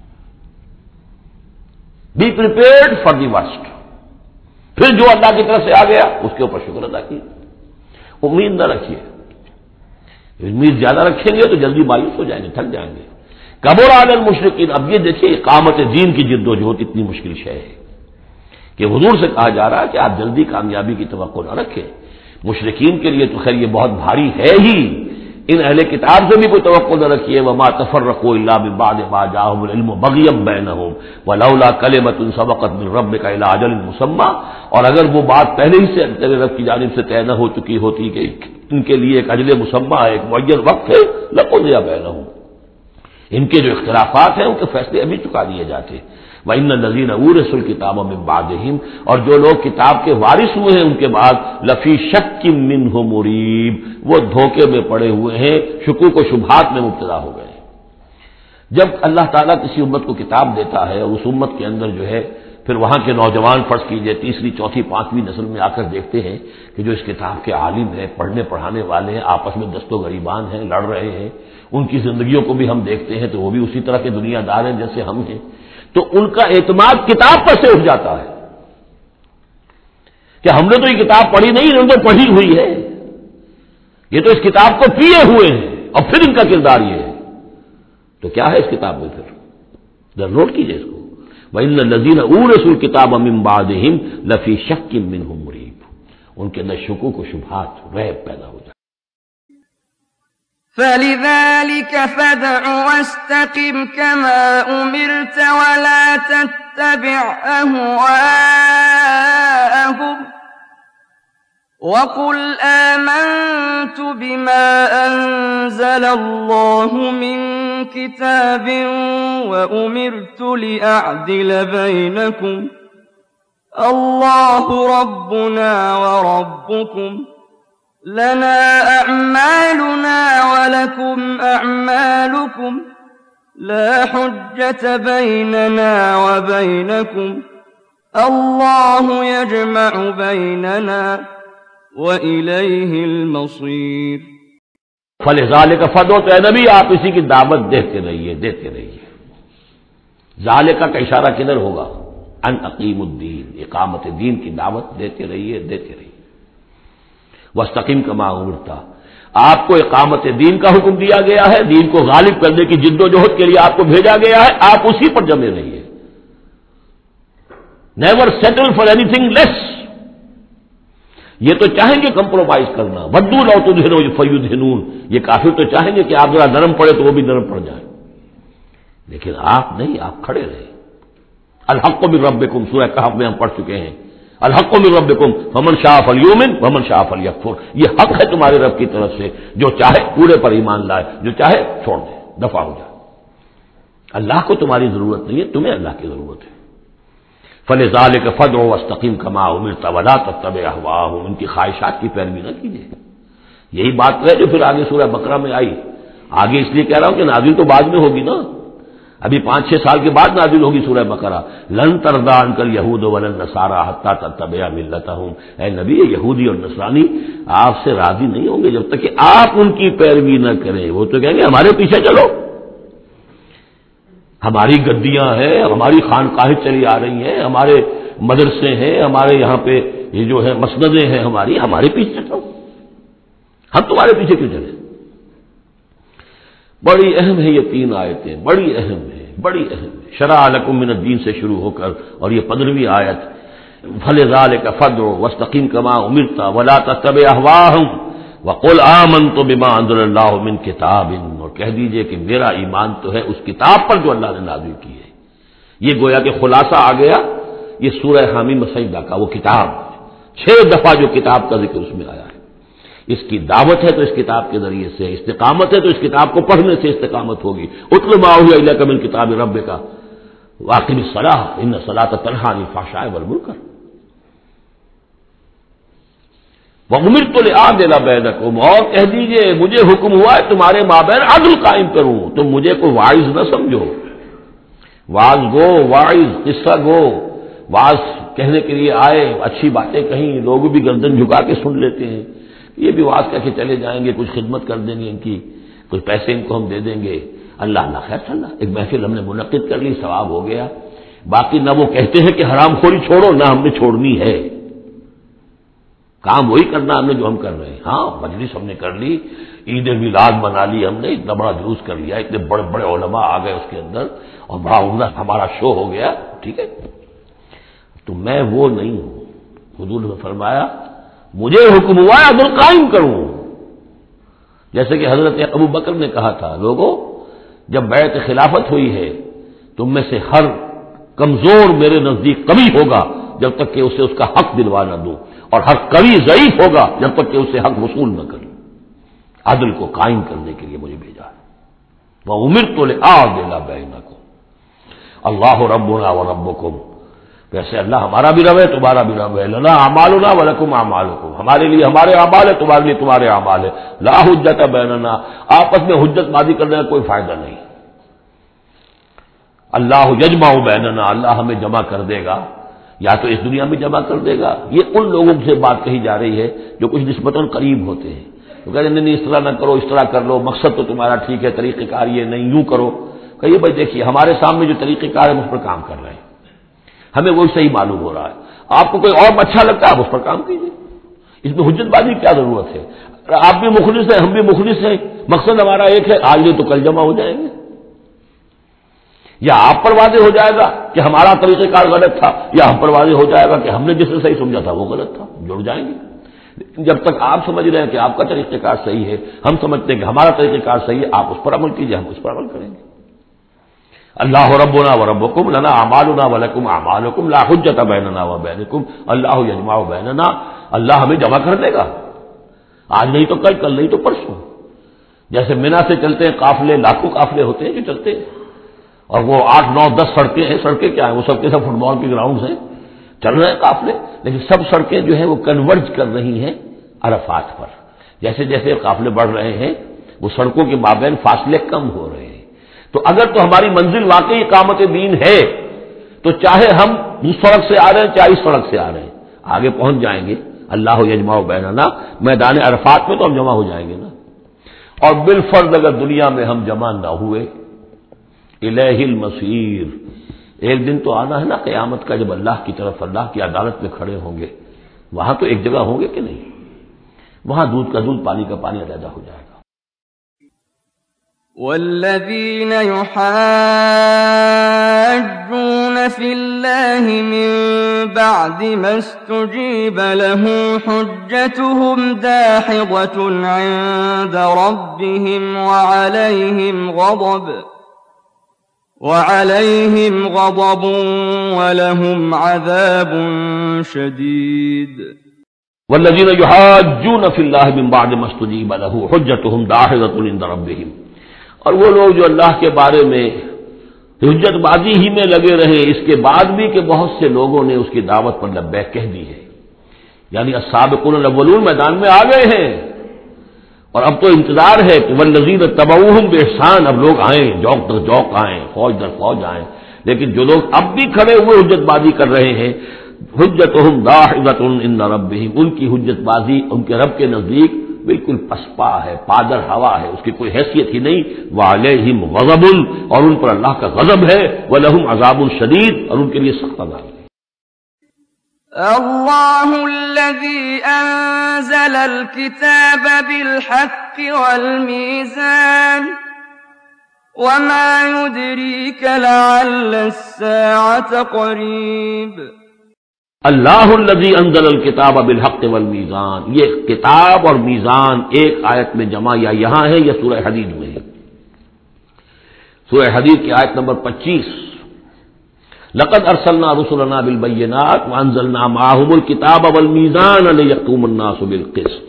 C: Be prepared for the worst. پھر جو اللہ کی طرف سے آ گیا اس کے اوپر شکر ادا کیجیے. امید نہ رکھیے. امید زیادہ رکھیں گے تو جلدی مایوس ہو جائیں گے، تھک جائیں گے. کبر علی المشرکین. اب یہ دیکھیے اقامت دین کی جد و جہد اتنی مشکل شے ہے کہ حضور سے کہا جا رہا ہے کہ آپ جلدی کامیابی کی توقع نہ رکھیں. مشرکین کے لیے تو خیر یہ بہت بھاری ہے ہی، ان اہل کتاب سے بھی کوئی توقع نہ رکھیے. وما تفرقوا الا من بعد ما جاءهم العلم بغيا بينهم ولولا كلمة سبقت من ربك الى اجل مسمى. اور اگر وہ بات پہلے ہی سے تیرے رب کی جانب سے طے نہ ہو چکی ہوتی کہ ان کے لیے ایک اجل مسمى ہے، ایک معین وقت ہے، لقضي بينهم. ان کے جو اختلافات ہیں ان کے فیصلے ابھی چکا دیے جاتے. وَإِنَّ الَّذِينَ أُورِثُوا الْكِتَابَ مِن بَعْدِهِمْ، اور جو لوگ کتاب کے وارث ہوئے ہیں ان کے بعد، لَفِي شَكٍّ مِّنْهُ مُرِيبٍ، وہ دھوکے میں پڑے ہوئے ہیں، شکوک و شبہات میں مبتلا ہو گئے ہیں. جب اللہ تعالیٰ کسی امت کو کتاب دیتا ہے اور اس امت کے اندر جو ہے پھر وہاں کے نوجوان فرض کیجئے تیسری چوتھی پانچویں نسل میں آ کر دیکھتے ہیں کہ جو اس کتاب کے عالم ہیں، پڑھنے پڑھانے والے ہیں، آپس میں دست و گریبان ہیں، لڑ رہے ہیں، ان کی زندگیوں کو بھی ہم دیکھتے ہیں تو وہ بھی اسی طرح کے دنیا دار ہیں جیسے ہم ہیں، تو ان کا اعتماد کتاب پر سے اٹھ جاتا ہے کہ ہم نے تو یہ کتاب پڑھی نہیں، انہوں نے تو پڑھی ہوئی ہے، یہ تو اس کتاب کو پیے ہوئے ہیں، اور پھر ان کا کردار یہ ہے. تو کیا ہے اس کتاب میں؟ پھر ذرا نوٹ کیجئے اس کو. وَإِنَّ الَّذِينَ أُورِثُوا الْكِتَابَ مِن بَعْدِهِمْ لَفِي شَكٍّ مِّنْهُ مُرِيبٍ. ان کے اندر شکوک و شبہات ریب پیدا ہو جائے.
B: فَلِذَلِكَ فَادْعُ وَاسْتَقِمْ كَمَا أُمِرْتَ وَلَا تَتَّبِعْ أَهْوَاءَهُمْ وَقُلْ آمَنْتُ بِمَا أَنزَلَ اللَّهُ مِنْ كِتَابٍ وَأُمِرْتُ لِأَعْدِلَ بَيْنَكُمْ اللَّهُ رَبُّنَا وَرَبُّكُمْ لَنَا أَعْمَالُنَا وَلَكُمْ أَعْمَالُكُمْ لَا حُجَّةَ بَيْنَنَا وَبَيْنَكُمْ اللَّهُ يَجْمَعُ بَيْنَنَا وَإِلَيْهِ الْمَصِيرُ.
C: فَلِذَلِكَ فَادْعُ. تو اے نبی آپ اسی کی دعوت دیتے رہیے دیتے رہیے. ذالکہ کا اشارہ کدھر ہوگا؟ ان اقیم الدین، اقامت دین کی دعوت دیتے رہیے دیتے رہیے. وَاسْتَقِمْ كَمَا أُمِرْتَ، آپ کو اقامت دین کا حکم دیا گیا ہے، دین کو غالب کرنے کی جد و جہد کے لیے آپ کو بھیجا گیا ہے، آپ اسی پر جمے رہیے. Never settle for anything less. یہ تو چاہیں گے کمپرومائز کرنا، وَدُّوا لَوْ تُدْهِنُوا فَيُدْهِنُونَ، یہ کافر تو چاہیں گے کہ آپ ذرا نرم پڑے تو وہ بھی نرم پڑ جائیں، لیکن آپ نہیں، آپ کھڑے رہے. الحق من ربکم، سورہ کہف میں ہم پڑھ چکے ہیں، الحق من ربکم فمن شاء فلیؤمن ومن شاء فلیکفر. یہ حق ہے تمہارے رب کی طرف سے، جو چاہے پورے پر ایمان لائے، جو چاہے چھوڑ دے، دفع ہو جائے. اللہ کو تمہاری ضرورت نہیں ہے، تمہیں اللہ کی ضرورت ہے. فَلِذَلِكَ فَادْعُ وَاسْتَقِمْ كَمَا أُمِرْتَ وَلَا تَتَّبِعْ أَهْوَاءَهُمْ. ان کی خواہشات کی پیروی نہ کیجیے. یہی بات ہے جو پھر آگے سورہ بقرہ میں آئی. آگے اس لیے کہہ رہا ہوں کہ نازل تو بعد میں ہوگی نا، ابھی پانچ چھ سال کے بعد نازل ہوگی سورہ بقرہ. لن ترضى عنك اليهود ولا النصارى حتى تتبع ملتهم. اے نبی، یہودی اور نصرانی آپ سے راضی نہیں ہوں گے جب تک کہ آپ ان کی پیروی نہ کریں. وہ تو کہیں گے ہمارے پیچھے چلو، ہماری گدیاں ہیں، ہماری خانقاہیں چلی آ رہی ہیں، ہمارے مدرسے ہیں، ہمارے یہاں پہ یہ جو ہے مسندیں ہیں ہماری، ہمارے پیچھے چلو، ہم تمہارے پیچھے کیوں چلیں. بڑی اہم ہے یہ تین آیتیں، بڑی اہم ہے بڑی اہم ہے. شرع لکم من الدین سے شروع ہو کر اور یہ پندرہویں آیت فَلِذَلِكَ فَادْعُ وَاسْتَقِمْ كَمَا أُمِرْتَ وَلَا تَتَّبِعْ أَهْوَاءَهُمْ وَقُلْ آمَنْتُ بِمَا أَنزَلَ اللَّهُ مِنْ كِتَابٍ. اور کہہ دیجئے کہ میرا ایمان تو ہے اس کتاب پر جو اللہ نے نازل کی ہے. یہ گویا کہ خلاصہ آ گیا یہ سورہ حامیم سجدہ کا، وہ کتاب چھ دفعہ جو کتاب کا ذکر اس میں آیا ہے. اس کی دعوت ہے تو اس کتاب کے ذریعے سے، استقامت ہے تو اس کتاب کو پڑھنے سے استقامت ہوگی. اتل ما اوحی الیک من کتاب ربک واقم الصلاۃ ان الصلاۃ تنہی عن الفحشاء والمنکر وَأُمِرْتُ لِأَعْدِلَ بَيْنَكُمْ، اور کہہ دیجئے مجھے حکم ہوا ہے تمہارے مابین عدل قائم کروں، تم مجھے کوئی واعظ نہ سمجھو، واعظ گو، واعظ قصہ گو، واعظ کہنے کے لیے آئے، اچھی باتیں کہیں، لوگ بھی گردن جھکا کے سن لیتے ہیں، یہ بھی واعظ کہہ کے چلے جائیں گے، کچھ خدمت کر دیں گے ان کی، کچھ پیسے ان کو ہم دے دیں گے، اللہ اللہ خیر اللہ ایک محفل ہم نے منعقد کر لی، ثواب ہو گیا، باقی نہ وہ کہتے ہیں کہ حرام خوری چھوڑو، نہ ہم نے چھوڑنی ہے، کام وہی کرنا ہم نے جو ہم کر رہے ہیں۔ ہاں مجلس ہم نے کر لی، عید میلاد منا لی ہم نے، اتنا بڑا جلوس کر لیا، اتنے بڑے بڑے علماء آ گئے اس کے اندر، اور بڑا عمدہ ہمارا شو ہو گیا، ٹھیک ہے، تو میں وہ نہیں ہوں۔ حضور نے فرمایا مجھے حکم ہوا ہے عدل قائم کروں، جیسے کہ حضرت ابو بکر نے کہا تھا، لوگوں جب بیعت خلافت ہوئی ہے تم میں سے ہر کمزور میرے نزدیک قوی ہوگا جب تک کہ اسے اس کا حق دلوا نہ دوں، اور ہر قوی ضعیف ہوگا جب تک کہ اسے حق وصول نہ کروں۔ عدل کو قائم کرنے کے لیے مجھے بھیجا ہے۔ وَأُمِرْتُ لِأَعْدِلَ بَيْنَكُمْ اللہ ربنا وربکم، ویسے اللہ ہمارا بھی رب ہے تمہارا بھی رب ہے، لنا اعمالنا ولکم اعمالکم، ہمارے لیے ہمارے اعمال ہے تمہارے لیے تمہارے اعمال ہے، لا حجت بیننا، آپس میں حجت بازی کرنے کا کوئی فائدہ نہیں۔ اللہ یجمع بیننا، اللہ ہمیں جمع کر دے گا، یا تو اس دنیا میں جمع کر دے گا، یہ ان لوگوں سے بات کہی جا رہی ہے جو کچھ نسبتاً قریب ہوتے ہیں، تو کہتے ہیں نہیں اس طرح نہ کرو، اس طرح کر لو، مقصد تو تمہارا ٹھیک ہے، طریقہ کار یہ نہیں، یوں کرو، کہیے بھائی دیکھیے ہمارے سامنے جو طریقہ کار ہے اس پر کام کر رہے ہیں، ہمیں وہی صحیح معلوم ہو رہا ہے، آپ کو کوئی اور اچھا لگتا ہے آپ اس پر کام کیجیے، اس میں حجت بازی کیا ضرورت ہے؟ آپ بھی مخلص ہیں ہم بھی مخلص ہیں، مقصد ہمارا ایک ہے، آج نہیں تو کل جمع ہو جائیں گے، یا آپ پر واضح ہو جائے گا کہ ہمارا طریقہ کار غلط تھا، یا ہم پر واضح ہو جائے گا کہ ہم نے جسے صحیح سمجھا تھا وہ غلط تھا، جڑ جائیں گے۔ لیکن جب تک آپ سمجھ رہے ہیں کہ آپ کا طریقہ کار صحیح ہے، ہم سمجھتے ہیں کہ ہمارا طریقہ کار صحیح ہے، آپ اس پر عمل کیجیے، ہم اس پر عمل کریں گے۔ اللہ ربنا وربکم لنا اعمالنا ولکم اعمالکم لا حجت بیننا وبینکم اللہ یجمع بیننا، اللہ ہمیں جمع کر دے گا، آج نہیں تو کل، کل نہیں تو پرسوں، جیسے مینا سے چلتے ہیں قافلے، لاکھوں قافلے ہوتے ہیں جو چلتے ہیں، اور وہ آٹھ نو دس سڑکیں ہیں، سڑکیں کیا ہیں، وہ سب کے سب فٹ بال کے گراؤنڈز ہیں، چل رہے ہیں قافلے، لیکن سب سڑکیں جو ہیں وہ کنورج کر رہی ہیں عرفات پر، جیسے جیسے قافلے بڑھ رہے ہیں وہ سڑکوں کے مابین فاصلے کم ہو رہے ہیں، تو اگر تو ہماری منزل واقعی اقامت دین ہے تو چاہے ہم اس سڑک سے آ رہے ہیں چاہے اس سڑک سے آ رہے ہیں آگے پہنچ جائیں گے، اللہ یجمع بیننا، میدان عرفات میں تو ہم جمع ہو جائیں گے نا، اور بالفرض اگر دنیا میں ہم جمع نہ ہوئے، الیہ المصیر، ایک دن تو آنا ہے نا قیامت کا، جب اللہ کی طرف اللہ کی عدالت میں کھڑے ہوں گے، وہاں تو ایک جگہ ہوں گے کہ نہیں، وہاں دودھ کا دودھ پانی کا پانی علیحدہ ہو جائے گا۔
B: والذین یحاجون فی اللہ من بعد ما استجیب له حجتهم داحضة عند ربهم وعلیہم غضب وعليهم غضب ولهم عذاب شديد
C: والذين يحاجون في الله من بعد ما استجيب له حجتهم داحضة عند ربهم، اور وہ لوگ جو اللہ کے بارے میں حجت بازی ہی میں لگے رہے اس کے بعد بھی کہ بہت سے لوگوں نے اس کی دعوت پر لبیک کہہ دی ہے، یعنی السابقون الاولون میدان میں آ گئے ہیں، اور اب تو انتظار ہے کہ والذین تبعوہم بإحسان، اب لوگ آئیں، جوق در جوق آئیں، فوج در فوج آئیں، لیکن جو لوگ اب بھی کھڑے ہوئے حجت بازی کر رہے ہیں، حجتہم داحضۃ عند ربہم، ان کی حجت بازی ان کے رب کے نزدیک بالکل پسپا ہے، پادر ہوا ہے، اس کی کوئی حیثیت ہی نہیں، وعلیہم غضب، اور ان پر اللہ کا غضب ہے، ولہم عذاب شدید، اور ان کے لیے سخت عذاب ہے۔
B: اللہ الذی انزل الكتاب بالحق والمیزان وما يدریک لعل الساعة قریب۔
C: اللہ الذی انزل الکتاب بالحق والمیزان، یہ کتاب اور میزان ایک آیت میں جمع یا یہاں ہے یا سورہ حدید میں ہے، سورہ حدید کی آیت نمبر پچیس، لقد ارسلنا رسلنا بالبینات وانزلنا معهم الکتاب والمیزان لیقوم الناس بالقسط،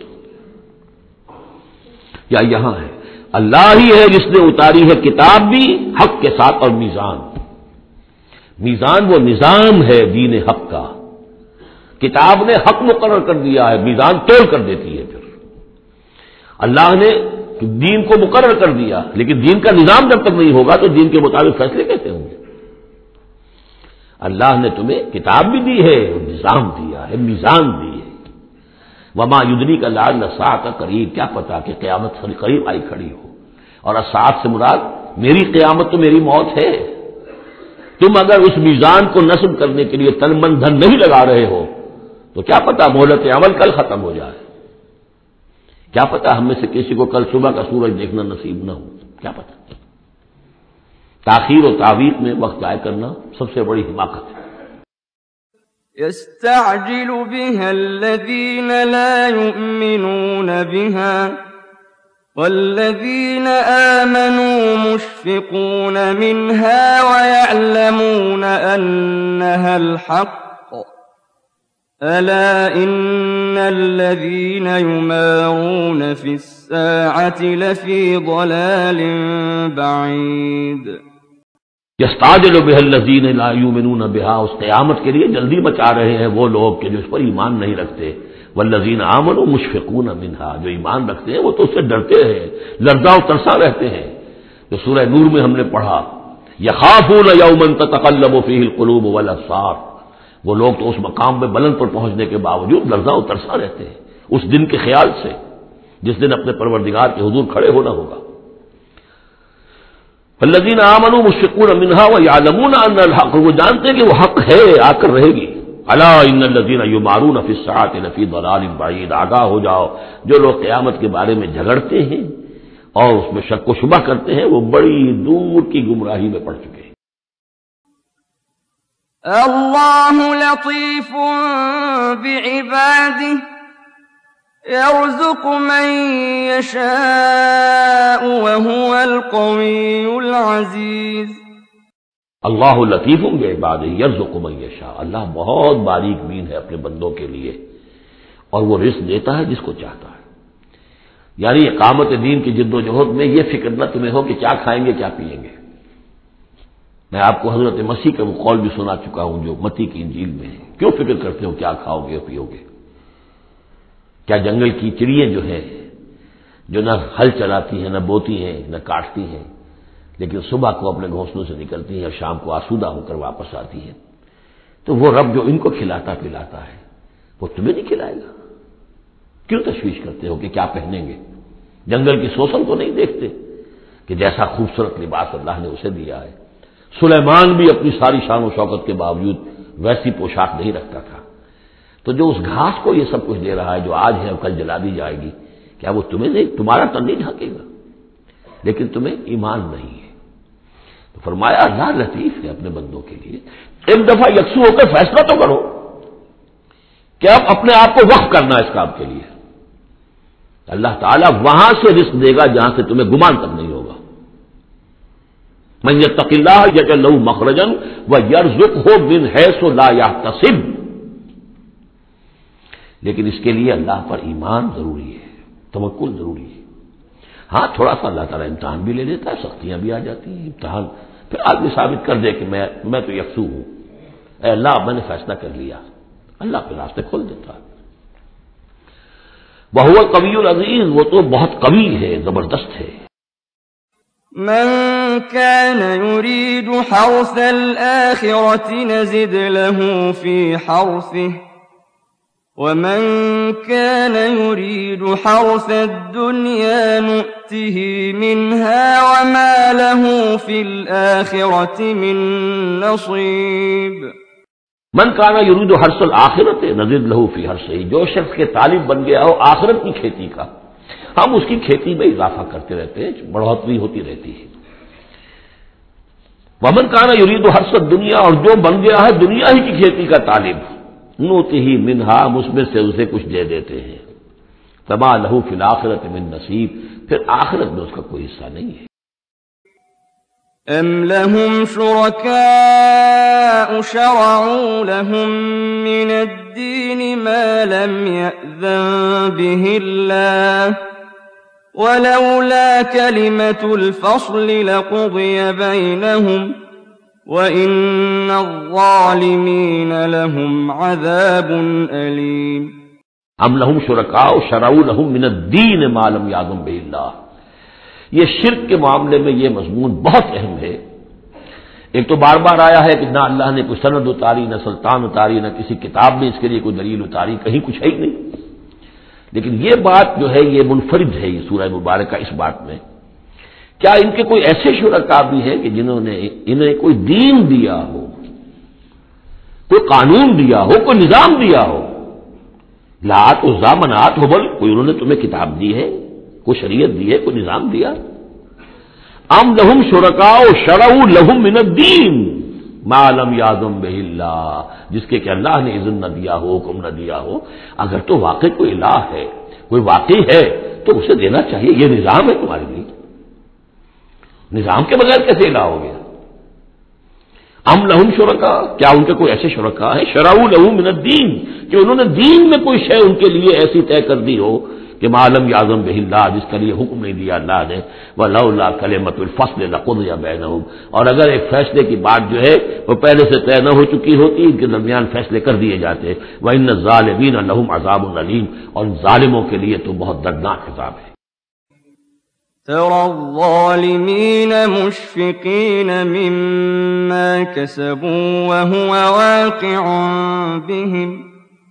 C: یا یہاں ہے اللہ ہی ہے جس نے اتاری ہے کتاب بھی حق کے ساتھ اور میزان، میزان وہ نظام ہے دین حق کا، کتاب نے حق مقرر کر دیا ہے، میزان توڑ کر دیتی ہے۔ پھر اللہ نے دین کو مقرر کر دیا، لیکن دین کا نظام جب تک نہیں ہوگا تو دین کے مطابق فیصلے کیسے ہوں گے؟ اللہ نے تمہیں کتاب بھی دی ہے، نظام دیا ہے، میزان دی ہے۔ وما یدریک لعل الساعۃ قریب، کیا پتا کہ قیامت قریب آئی کھڑی ہو۔ اور الساعۃ سے مراد میری قیامت تو میری موت ہے۔ تم اگر اس میزان کو نصب کرنے کے لیے تن من دھن نہیں لگا رہے ہو تو کیا پتا مہلت عمل کل ختم ہو جائے، کیا پتا ہم میں سے کسی کو کل صبح کا سورج دیکھنا نصیب نہ ہو، کیا پتا۔ تاخیر و تعویق میں وقت ضائع کرنا سب سے بڑی حماقت ہے۔
B: يستعجل بها الذين لا يؤمنون بها والذين آمنوا مشفقون منها ويعلمون أنها الحق ألا إن الذين يمارون في الساعة لفي ضلال بعيد۔
C: یستعجل بها الذین لا یؤمنون بها، اس قیامت کے لیے جلدی مچا رہے ہیں وہ لوگ کہ جو اس پر ایمان نہیں رکھتے۔ والذین آمنوا مشفقون منها، جو ایمان رکھتے ہیں وہ تو اس سے ڈرتے ہیں، لرزاں و ترساں رہتے ہیں۔ جو سورہ نور میں ہم نے پڑھا یخافون یوما تتقلب فیہ القلوب والابصار، وہ لوگ تو اس مقام میں بلند پر پہنچنے کے باوجود لرزاں و ترساں رہتے ہیں اس دن کے خیال سے جس دن اپنے پروردگار کے حضور کھڑے ہونا ہوگا۔ الذین آمنوا مشفقون منها ویعلمون ان الحق، وہ جانتے ہیں کہ وہ حق ہے، آ کر رہے گی۔ الا ان الذین یمارون فی الساعۃ لفی ضلال بعید، آگاہ ہو جاؤ جو لوگ قیامت کے بارے میں جھگڑتے ہیں اور اس میں شک و شبہ کرتے ہیں وہ بڑی دور کی گمراہی میں پڑ چکے ہیں۔
B: اللہ لطیف بعبادہ يرزق من يشاء وهو القوي العزيز۔
C: اللہ لطیف بعبادہ یرزق من یشاء، اللہ بہت باریک بین ہے اپنے بندوں کے لیے اور وہ رزق دیتا ہے جس کو چاہتا ہے۔ یعنی اقامت دین کی جد و جہد میں یہ فکر نہ تمہیں ہو کہ کیا کھائیں گے کیا پیئیں گے۔ میں آپ کو حضرت مسیح کا وہ قول بھی سنا چکا ہوں جو متی کی انجیل میں ہے، کیوں فکر کرتے ہو کیا کھاؤ گے پیو گے؟ کیا جنگل کی چڑیاں جو ہیں جو نہ ہل چلاتی ہیں نہ بوتی ہیں نہ کاٹتی ہیں لیکن صبح کو اپنے گھونسلوں سے نکلتی ہیں اور شام کو آسودہ ہو کر واپس آتی ہیں، تو وہ رب جو ان کو کھلاتا پلاتا ہے وہ تمہیں نہیں کھلائے گا؟ کیوں تشویش کرتے ہو کہ کیا پہنیں گے؟ جنگل کی سوسن کو نہیں دیکھتے کہ جیسا خوبصورت لباس اللہ نے اسے دیا ہے۔ سلیمان بھی اپنی ساری شان و شوکت کے باوجود ویسی پوشاک نہیں رکھتا تھا۔ تو جو اس گھاس کو یہ سب کچھ دے رہا ہے جو آج ہے اور کل جلا دی جائے گی، کیا وہ تمہیں نہیں، تمہارا تن نہیں ڈھانکے گا؟ لیکن تمہیں ایمان نہیں ہے۔ تو فرمایا اللہ لطیف ہے اپنے بندوں کے لیے، ایک دفعہ یکسو ہو کر فیصلہ تو کرو کہ اب اپنے آپ کو وقف کرنا اس کام کے لیے۔ اللہ تعالیٰ وہاں سے رزق دے گا جہاں سے تمہیں گمان تک نہیں ہوگا۔ من یتق اللہ یجعل لہ مخرجا ویرزقہ من حیث لا یحتسب، لیکن اس کے لیے اللہ پر ایمان ضروری ہے، توکل ضروری ہے۔ ہاں تھوڑا سا اللہ تعالیٰ امتحان بھی لے لیتا ہے، سختیاں بھی آ جاتی ہیں، امتحان پھر آدمی ثابت کر دے کہ میں میں تو یکسو ہوں، اے اللہ میں نے فیصلہ کر لیا، اللہ پہ راستے کھول دیتا ہے۔ وہو القوی العزیز، وہ تو بہت قوی ہے، زبردست ہے۔
B: من كان يريد حرث الآخرة نزد له في حرثه ومن كان يريد حرث الدنيا نؤته منها وما له في الآخرة من نصيب۔
C: من کان یرید حرث الآخرۃ نزد لہ فی حرثہ، جو شخص کے طالب بن گیا ہو آخرت کی کھیتی کا، ہم اس کی کھیتی میں اضافہ کرتے رہتے ہیں، بڑھوتری ہوتی رہتی ہے۔ ومن کان یرید حرث الدنیا، اور جو بن گیا ہے دنیا ہی کی کھیتی کا طالب، نوتہ منہا، اس میں سے اسے کچھ دے دیتے ہیں، فما لہ فی الآخرۃ من نصیب، پھر آخرت میں اس کا کوئی حصہ نہیں ہے۔
B: ام لهم شركاء شرعوا لهم من الدين ما لم يأذن به الله ولولا كلمة الفصل لقضي بينهم وَإِنَّ الظَّالِمِينَ لَهُمْ عَذَابٌ أَلِيمٌ
C: ام لہم شرکاء شرعوا لہم من الدین ما لم یأذن بہ اللہ. یہ شرک کے معاملے میں یہ مضمون بہت اہم ہے. ایک تو بار بار آیا ہے کہ نہ اللہ نے کوئی سند اتاری، نہ سلطان اتاری، نہ کسی کتاب میں اس کے لیے کوئی دلیل اتاری، کہیں کچھ ہے ہی نہیں. لیکن یہ بات جو ہے یہ منفرد ہے یہ سورہ مبارکہ اس بات میں. کیا ان کے کوئی ایسے شرکاء بھی ہیں کہ جنہوں نے انہیں کوئی دین دیا ہو، کوئی قانون دیا ہو، کوئی نظام دیا ہو؟ لات و زامنات ہو، بل کوئی انہوں نے تمہیں کتاب دی ہے، کوئی شریعت دی ہے، کوئی نظام دیا؟ ام لہم شرکاء شرعوا لہم من الدین ما لم یأذن بہ اللہ، جس کے کہ اللہ نے اذن نہ دیا ہو، حکم نہ دیا ہو. اگر تو واقعی کوئی الہ ہے، کوئی واقعی ہے، تو اسے دینا چاہیے. یہ نظام ہے تمہارے لیے، نظام کے بغیر کیسے الہ ہو گیا؟ ام لہم شرکاء، کیا ان کے کوئی ایسے شرکاء ہیں شرعوا لہم من الدین کہ انہوں نے دین میں کوئی شے ان کے لیے ایسی طے کر دی ہو کہ ما لم یأذن بہ اللہ، جس کے لیے حکم نہیں دیا اللہ نے. ولولا کلمۃ الفصل لقضی بینہم، اور اگر ایک فیصلے کی بات جو ہے وہ پہلے سے طے نہ ہو چکی ہوتی، ان کے درمیان فیصلے کر دیے جاتے. وان الظالمین لہم عذاب علیم، اور ان ظالموں کے لیے تو بہت دردناک عذاب ہے.
B: ترى الظالمين مشفقين مما كسبوا وهو واقع بهم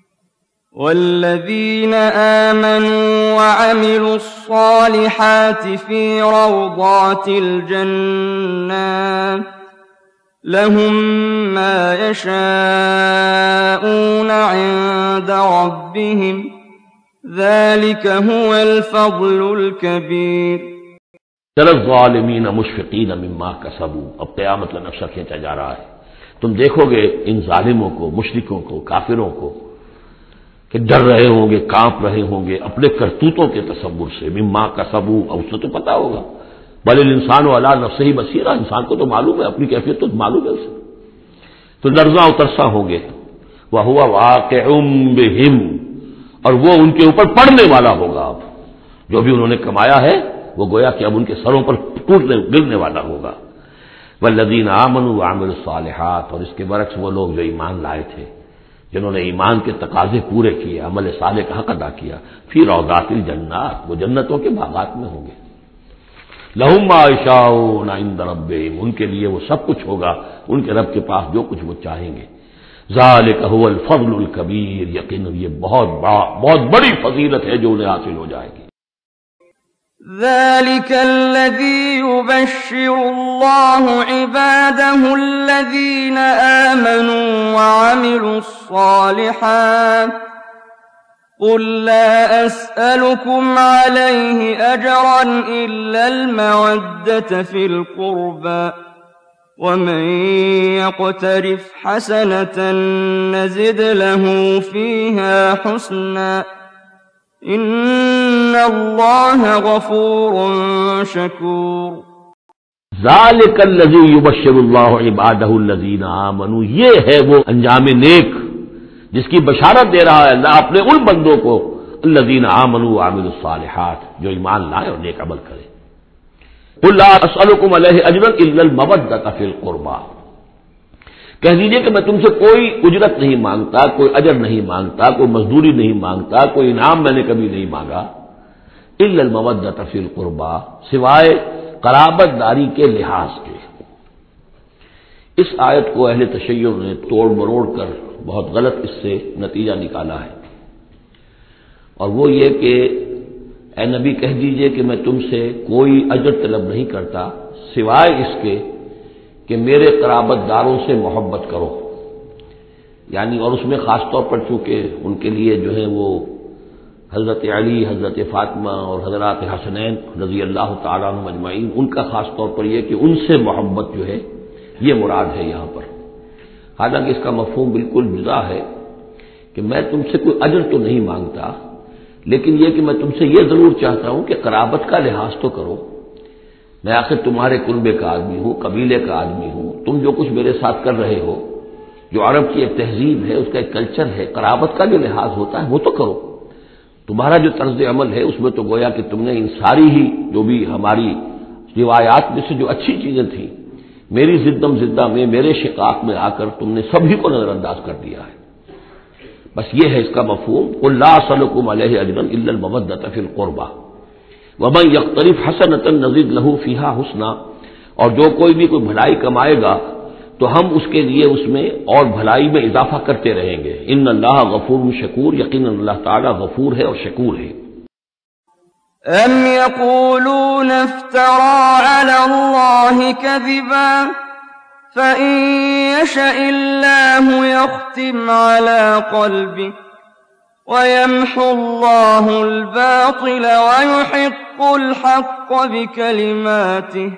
B: والذين آمنوا وعملوا الصالحات في روضات الجنات لهم ما يشاءون عند ربهم ذلك هو الفضل الكبير.
C: ترى الظالمین مشفقین مما کسبوا، اب قیامت کا نقشہ کھینچا جا رہا ہے. تم دیکھو گے ان ظالموں کو، مشرکوں کو، کافروں کو کہ ڈر رہے ہوں گے، کانپ رہے ہوں گے اپنے کرتوتوں کے تصور سے. مما کسبوا، اور اسے تو پتا ہوگا، بل الانسان علی نفسہ بصیرہ، انسان کو تو معلوم ہے، اپنی کیفیت تو معلوم ہے اسے. تو لرزاں و ترساں ہوں گے. وہو واقع بہم، اور وہ ان کے اوپر پڑنے والا ہوگا. اب جو بھی انہوں نے کمایا ہے وہ گویا کہ اب ان کے سروں پر ٹوٹنے گرنے والا ہوگا. والذین آمنوا وعملوا الصالحات، اور اس کے برعکس وہ لوگ جو ایمان لائے تھے، جنہوں نے ایمان کے تقاضے پورے کیے، عمل صالح کا حق ادا کیا، فی روضات الجنات، وہ جنتوں کے باغات میں ہوں گے. لہم ما یشاءون عند ربہم، ان کے لیے وہ سب کچھ ہوگا ان کے رب کے پاس جو کچھ وہ چاہیں گے. ذالک هو الفضل الکبیر، یقینا یہ بہت بڑا بہت بڑی فضیلت ہے جو انہیں حاصل ہو جائے گی.
B: ذلك الذي يبشر الله عباده الذين آمنوا وعملوا الصالحات قل لا أسألكم عليه أجرا إلا المودة في القربى ومن يقترف حسنة نزد له فيها حسنا ان اللہ غفور شکور.
C: ذالک الذی یبشر اللہ عبادہ الذین آمنوا، یہ ہے وہ انجام نیک جس کی بشارت دے رہا ہے اللہ اپنے ان بندوں کو الذین آمنوا وعملوا الصالحات، جو ایمان لائے اور نیک عمل کرے. قل لا اسألکم علیہ اجرا الا المودۃ فی القربى، کہہ دیجئے کہ میں تم سے کوئی اجرت نہیں مانگتا، کوئی اجر نہیں مانگتا، کوئی مزدوری نہیں مانگتا، کوئی انعام میں نے کبھی نہیں مانگا. الا المودۃ فی القربى، سوائے قرابت داری کے لحاظ کے. اس آیت کو اہل تشیع نے توڑ مروڑ کر بہت غلط اس سے نتیجہ نکالا ہے، اور وہ یہ کہ اے نبی کہہ دیجئے کہ میں تم سے کوئی اجر طلب نہیں کرتا سوائے اس کے کہ میرے قرابت داروں سے محبت کرو. یعنی اور اس میں خاص طور پر چونکہ ان کے لیے جو ہے وہ حضرت علی، حضرت فاطمہ اور حضرات حسنین رضی اللہ تعالیٰ عنہم اجمعین، ان کا خاص طور پر یہ کہ ان سے محبت جو ہے یہ مراد ہے یہاں پر. حالانکہ اس کا مفہوم بالکل جدا ہے کہ میں تم سے کوئی اجر تو نہیں مانگتا، لیکن یہ کہ میں تم سے یہ ضرور چاہتا ہوں کہ قرابت کا لحاظ تو کرو. میں آخر تمہارے کنبے کا آدمی ہوں، قبیلے کا آدمی ہوں، تم جو کچھ میرے ساتھ کر رہے ہو، جو عرب کی ایک تہذیب ہے، اس کا ایک کلچر ہے، قرابت کا جو لحاظ ہوتا ہے وہ تو کرو. تمہارا جو طرز عمل ہے اس میں تو گویا کہ تم نے ان ساری ہی جو بھی ہماری روایات میں سے جو اچھی چیزیں تھیں میری زدم زدہ میں، میرے شقاق میں آ کر تم نے سبھی کو نظر انداز کر دیا ہے۔ بس یہ ہے اس کا مفہوم، قل لا اسألکم علیہ اجرا الا المودۃ فی القربى ومن یقترف حسنۃ نزد لہ فیہا حسنا، اور جو کوئی بھی کوئی بھلائی کمائے گا تو ہم اس کے لیے اس میں اور بھلائی میں اضافہ کرتے رہیں گے۔ ان اللہ غفور شکور، یقیناً اللہ تعالیٰ غفور ہے اور شکور ہے۔
B: أَمْ يَقُولُونَ افْتَرَىٰ عَلَى اللَّهِ كَذِبًا فَإِن يَشَإِ اللَّهُ يَخْتِمْ عَلَىٰ قَلْبِكَ وَيَمْحُ اللَّهُ الْبَاطِلَ وَيُحِقُّ الْحَقَّ بِكَلِمَاتِهِ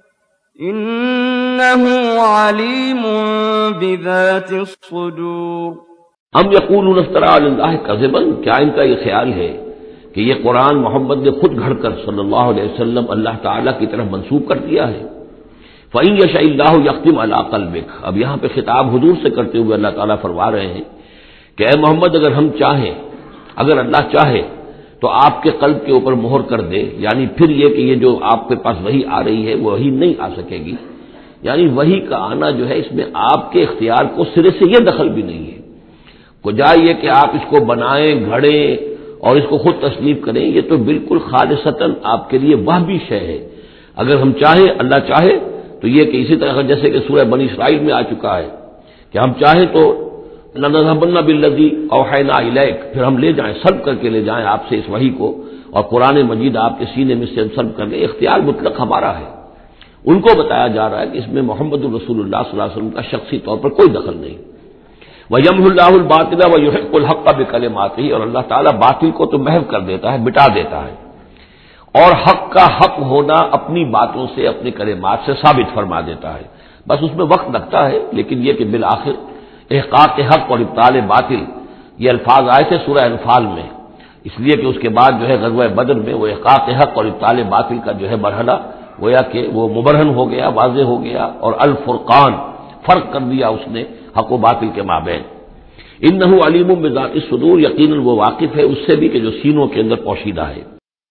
B: إِنَّهُ عَلِيمٌ بِذَاتِ الصُّدُورِ۔
C: ام یقولون افترا علی اللہ کذبا، کیا ان کا یہ خیال ہے کہ یہ قرآن محمد نے خود گھڑ کر صلی اللہ علیہ وسلم اللہ تعالیٰ کی طرف منسوب کر دیا ہے؟ فَإِن يَشَإِ اللَّهُ يَخْتِمْ عَلَىٰ قَلْبِكَ، اب یہاں پہ خطاب حضور سے کرتے ہوئے اللہ تعالیٰ فرما رہے ہیں کہ اے محمد، اگر ہم چاہیں، اگر اللہ چاہے تو آپ کے قلب کے اوپر مہر کر دے، یعنی پھر یہ کہ یہ جو آپ کے پاس وحی آ رہی ہے وہی نہیں آ سکے گی، یعنی وحی کا آنا جو ہے اس میں آپ کے اختیار کو سرے سے یہ دخل بھی نہیں ہے۔ کجا یہ کہ آپ اس کو بنائیں، گھڑیں اور اس کو خود تصنیف کریں، یہ تو بالکل خالصتاً آپ کے لیے وہبی شے ہے۔ اگر ہم چاہیں، اللہ چاہے تو یہ کہ اسی طرح جیسے کہ سورہ بنی اسرائیل میں آ چکا ہے کہ ہم چاہیں تو لَنَذْهَبَنَّ بِالَّذِي أَوْحَيْنَا إِلَيْكَ، پھر ہم لے جائیں، سلب کر کے لے جائیں آپ سے اس وحی کو، اور قرآن مجید آپ کے سینے میں سے سلب کر لیں، اختیار مطلق ہمارا ہے۔ ان کو بتایا جا رہا ہے کہ اس میں محمد الرسول اللہ صلی اللہ علیہ وسلم کا شخصی طور پر کوئی دخل نہیں۔ وَيَمْحُ اللَّهُ الْبَاطِلَ وَيُحِقُّ الْحَقَّ بِكَلِمَاتِهِ، اور اللہ تعالیٰ باطل کو تو محو کر دیتا ہے، مٹا دیتا ہے، اور حق کا حق ہونا اپنی باتوں سے، اپنی کلمات سے ثابت فرما دیتا ہے۔ بس اس میں وقت لگتا ہے، لیکن یہ کہ بالآخر احقاق حق اور ابطال باطل، یہ الفاظ آئے تھے سورہ انفال میں، اس لیے کہ اس کے بعد جو ہے غزوہ بدر میں وہ احقاق حق اور ابطال باطل کا جو ہے مرحلہ گویا کہ وہ مبرہن ہو گیا، واضح ہو گیا، اور الفرقان، فرق کر دیا اس نے حق و باطل کے مابین۔ انہ علیم بذات الصدور، یقیناً وہ واقف ہے اس سے بھی کہ جو سینوں کے اندر پوشیدہ ہے۔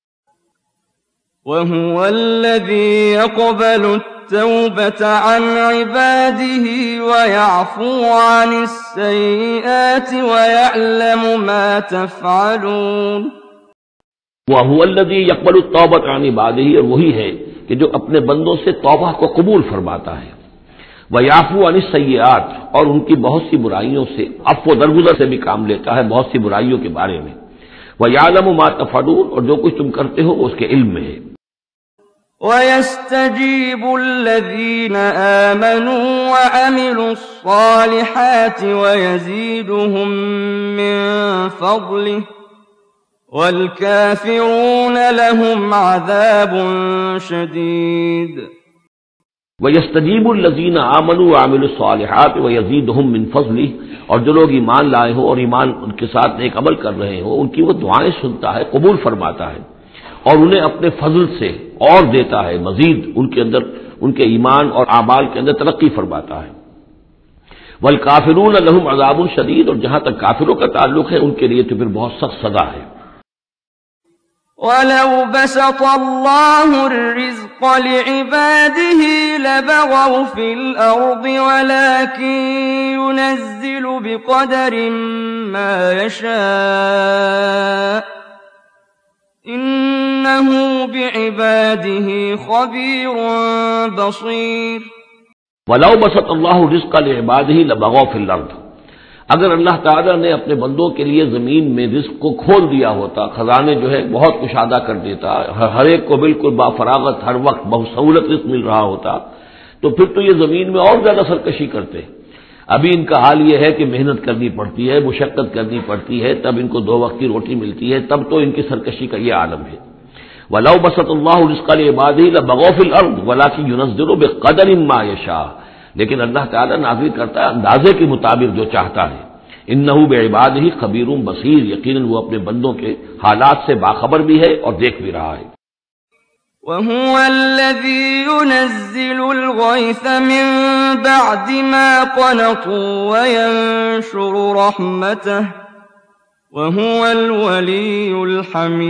B: وَهُوَ الَّذِي يَقْبَلُ التَّوْبَةَ عَنْ عِبَادِهِ وَيَعْفُو عَنِ السَّيِّئَاتِ وَيَعْلَمُ مَا تَفْعَلُونَ۔
C: وَهُوَ الَّذِي يَقْبَلُ التَّوْبَةَ عَنْ عِبَادِهِ، اور وہی ہے کہ جو اپنے بندوں سے توبہ کو قبول فرماتا ہے، وَيَعْفُو عَنِ السَّيِّئَاتِ، اور ان کی بہت سی برائیوں سے عفو و درگزر سے بھی کام لیتا ہے، بہت سی برائیوں کے بارے میں، وَيَعْلَمُ مَا تَفْعَلُونَ، اور جو کچھ تم کرتے ہو وہ اس کے علم میں ہے۔
B: وَيَسْتَجِيبُ الَّذِينَ آمَنُوا وَعَمِلُوا الصَّالِحَاتِ وَيَزِيدُهُم مِّن فَضْلِهِ وَالْكَافِرُونَ لَهُمْ عَذَابٌ شَدِيدٌ۔
C: وَيَسْتَجِيبُ الَّذِينَ آمَنُوا وَعَمِلُوا الصَّالِحَاتِ وَيَزِيدُهُم مِّن فَضْلِهِ، اور جو لوگ ایمان لائے ہو اور ایمان ان کے ساتھ نیک عمل کر رہے ہو، ان کی وہ دعائیں سنتا ہے، قبول فرماتا ہے، اور انہیں اپنے فضل سے اور دیتا ہے، مزید ان کے اندر، ان کے ایمان اور اعمال کے اندر ترقی فرماتا ہے۔ وَالْكَافِرُونَ لَهُمْ عَذَابٌ شَدِيدٌ، اور جہاں تک کافروں کا تعلق ہے ان کے لیے تو پھر بہت سخت سزا ہے۔
B: وَلَوْ بَسَطَ اللَّهُ الرِّزْقَ لِعِبَادِهِ لَبَغَوْا فِي الْأَرْضِ وَلَٰكِن يُنَزِّلُ بِقَدَرٍ مَّا يَشَاءُ إِنَّهُ بِعِبَادِهِ خَبِيرٌ بَصِيرٌ۔
C: وَلَوْ بَسَطَ اللَّهُ الرِّزْقَ لِعِبَادِهِ لَبَغَوْا فِي الْأَرْضِ، اگر اللہ تعالیٰ نے اپنے بندوں کے لیے زمین میں رزق کو کھول دیا ہوتا، خزانے جو ہے بہت کشادہ کر دیتا، ہر ایک کو بالکل بافراغت ہر وقت بہت رزق مل رہا ہوتا، تو پھر تو یہ زمین میں اور زیادہ سرکشی کرتے۔ ابھی ان کا حال یہ ہے کہ محنت کرنی پڑتی ہے، مشقت کرنی پڑتی ہے، تب ان کو دو وقت کی روٹی ملتی ہے، تب تو ان کی سرکشی کا یہ عالم ہے۔ وَلَوْ بَسَطَ اللَّهُ الرِّزْقَ لِعِبَادِهِ لَبَغَوْا فِي الْأَرْضِ وَلَٰكِن يُنَزِّلُ بِقَدَرٍ مَّا يَشَاءُ، لیکن اللہ تعالیٰ نازل کرتا ہے اندازے کے مطابق جو چاہتا ہے۔ انہ بعبادہ خبیر بصیر، یقیناً وہ اپنے بندوں کے حالات سے باخبر بھی ہے اور دیکھ بھی رہا ہے۔
B: وَهُوَ الَّذِي يُنَزِّلُ الْغَيْثَ مِن بَعْدِ مَا قَنَطُوا وَيَنشُرُ رَحْمَتَهُ وَهُوَ الْوَلِيُّ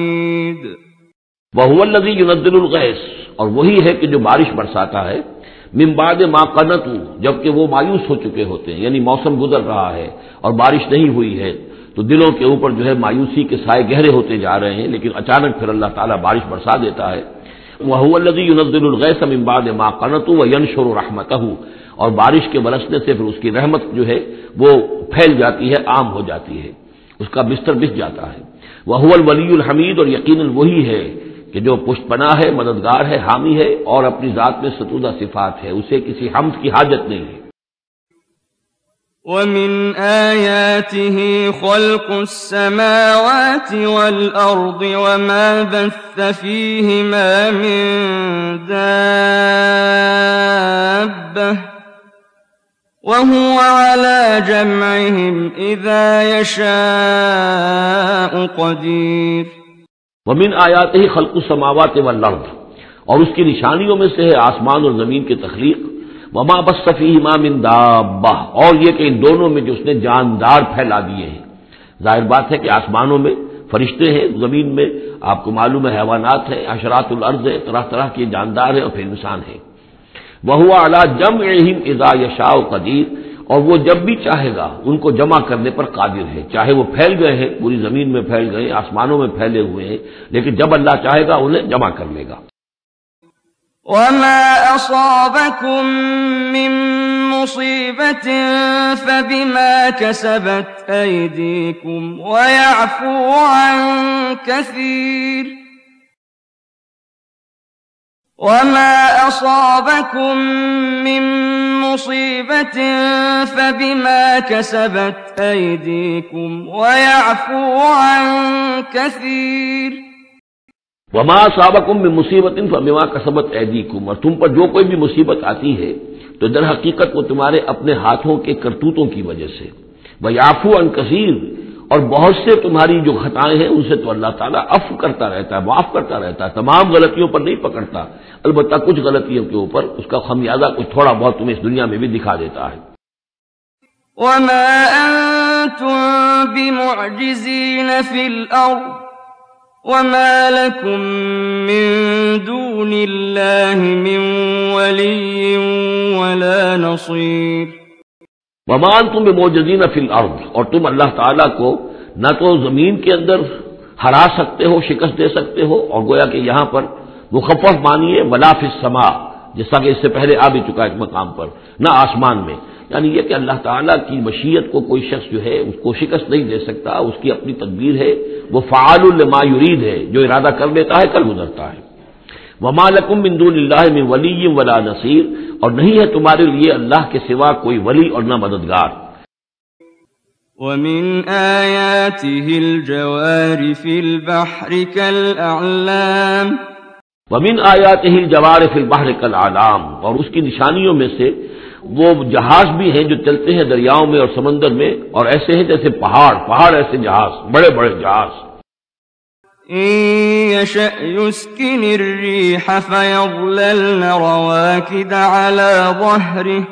B: الْحَمِيدُ۔
C: وَهُوَ الَّذِي يُنَزِّلُ الْغَيْثَ، اور وہی ہے کہ جو بارش برساتا ہے، من بعد ما قنطوا، جبکہ وہ مایوس ہو چکے ہوتے ہیں، یعنی موسم گزر رہا ہے اور بارش نہیں ہوئی ہے تو دلوں کے اوپر جو ہے مایوسی کے سائے گہرے ہوتے جا رہے ہیں، لیکن اچانک پھر اللہ تعالیٰ بارش برسا دیتا ہے۔ وَهُوَ الَّذِي يُنَزِّلُ الْغَيْثَ مِن بَعْدِ مَا قَنَطُوا وَيَنشُرُ رَحْمَتَهُ، اور بارش کے برسنے سے پھر اس کی رحمت جو ہے وہ پھیل جاتی ہے، عام ہو جاتی ہے، اس کا بستر بچھ جاتا ہے۔ وَهُوَ الْوَلِيُّ الْحَمِيدُ، اور یقیناً وہی ہے کہ جو پشت پناہ ہے، مددگار ہے، حامی ہے، اور اپنی ذات میں ستودہ صفات ہے، اسے کسی حمد کی حاجت نہیں ہے۔
B: وَمِنْ آيَاتِهِ خَلْقُ السَّمَاوَاتِ وَالْأَرْضِ وَمَا بَثَّ فِيهِمَا مِن دَابَّةٍ وَهُوَ عَلَى جَمْعِهِمْ إِذَا يَشَاءُ قَدِيرٌ۔
C: وَمِنْ آيَاتِهِ خَلْقُ السَّمَاوَاتِ وَالْأَرْضِ، اور اس کی نشانیوں میں سے ہے آسمان اور زمین کی تخلیق، وما بث فیہما من دابہ، اور یہ کہ ان دونوں میں جو اس نے جاندار پھیلا دیے ہیں۔ ظاہر بات ہے کہ آسمانوں میں فرشتے ہیں، زمین میں آپ کو معلوم ہے حیوانات ہیں، حشرات الارض ہے، طرح طرح کے جاندار ہیں، اور پھر انسان ہیں۔ وہو علی جمعہم اذا یشاء قدیر، اور وہ جب بھی چاہے گا ان کو جمع کرنے پر قادر ہے، چاہے وہ پھیل گئے ہیں، پوری زمین میں پھیل گئے، آسمانوں میں پھیلے ہوئے ہیں، لیکن جب اللہ چاہے گا انہیں جمع کر لے گا۔
B: وَمَا أَصَابَكُم مِّن مُّصِيبَةٍ فَبِمَا كَسَبَتْ أَيْدِيكُمْ وَيَعْفُو عَن كَثِيرٍ وَمَا أَصَابَكُم مِّن مُّصِيبَةٍ فَبِمَا كَسَبَتْ أَيْدِيكُمْ وَيَعْفُو عَن كَثِيرٍ۔
C: وما اصابکم من مصیبت فبما کسبت ایدیکم، اور تم پر جو کوئی بھی مصیبت آتی ہے تو در حقیقت وہ تمہارے اپنے ہاتھوں کے کرتوتوں کی وجہ سے۔ ویعفو عن کثیر، اور بہت سے تمہاری جو خطائیں ہیں ان سے تو اللہ تعالیٰ عفو کرتا رہتا ہے، معاف کرتا رہتا ہے، تمام غلطیوں پر نہیں پکڑتا، البتہ کچھ غلطیوں کے اوپر اس کا خمیازہ کچھ تھوڑا بہت تمہیں اس دنیا میں بھی دکھا دیتا ہے۔
B: وَمَا أَنتُم بِمُعْجِزِينَ فِي الْأَرْضِ وَمَا لَكُم مِّن دُونِ اللَّهِ مِن وَلِيٍّ وَلَا نَصِيرٍ۔
C: وَمَا أَنتُم بِمُعْجِزِينَ فِي الْأَرْضِ، اور تم اللہ تعالیٰ کو نہ تو زمین کے اندر ہرا سکتے ہو، شکست دے سکتے ہو، اور گویا کہ یہاں پر مخفف مانیے ولا فی السماء، جیسا کہ اس سے پہلے آ بھی چکا ایک مقام پر، نہ آسمان میں، یعنی یہ کہ اللہ تعالیٰ کی مشیت کو کوئی شخص جو ہے اس کو شکست نہیں دے سکتا، اس کی اپنی تدبیر ہے، وہ فعال لما یرید ہے، جو ارادہ کر لیتا ہے کل گزرتا ہے۔ وما لکم من دون اللہ من ولی ولا نصیر، اور نہیں ہے تمہارے لیے اللہ کے سوا کوئی ولی اور نہ مددگار۔
B: وَمِنْ آيَاتِهِ الْجَوَارِ فِي الْبَحْرِ كَالْأَعْلَامِ
C: وَمِنْ آيَاتِهِ الْجَوَارِ فِي الْبَحْرِ كَالْأَعْلَامِ، اور اس کی نشانیوں میں سے وہ جہاز بھی ہیں جو چلتے ہیں دریاؤں میں اور سمندر میں، اور ایسے ہیں جیسے پہاڑ پہاڑ ایسے جہاز، بڑے بڑے جہاز۔
B: إِن يَشَأْ يُسْكِنِ الرِّيحَ فَيَظْلَلْنَ رَوَاكِدَ عَلَى ظَهْرِهِ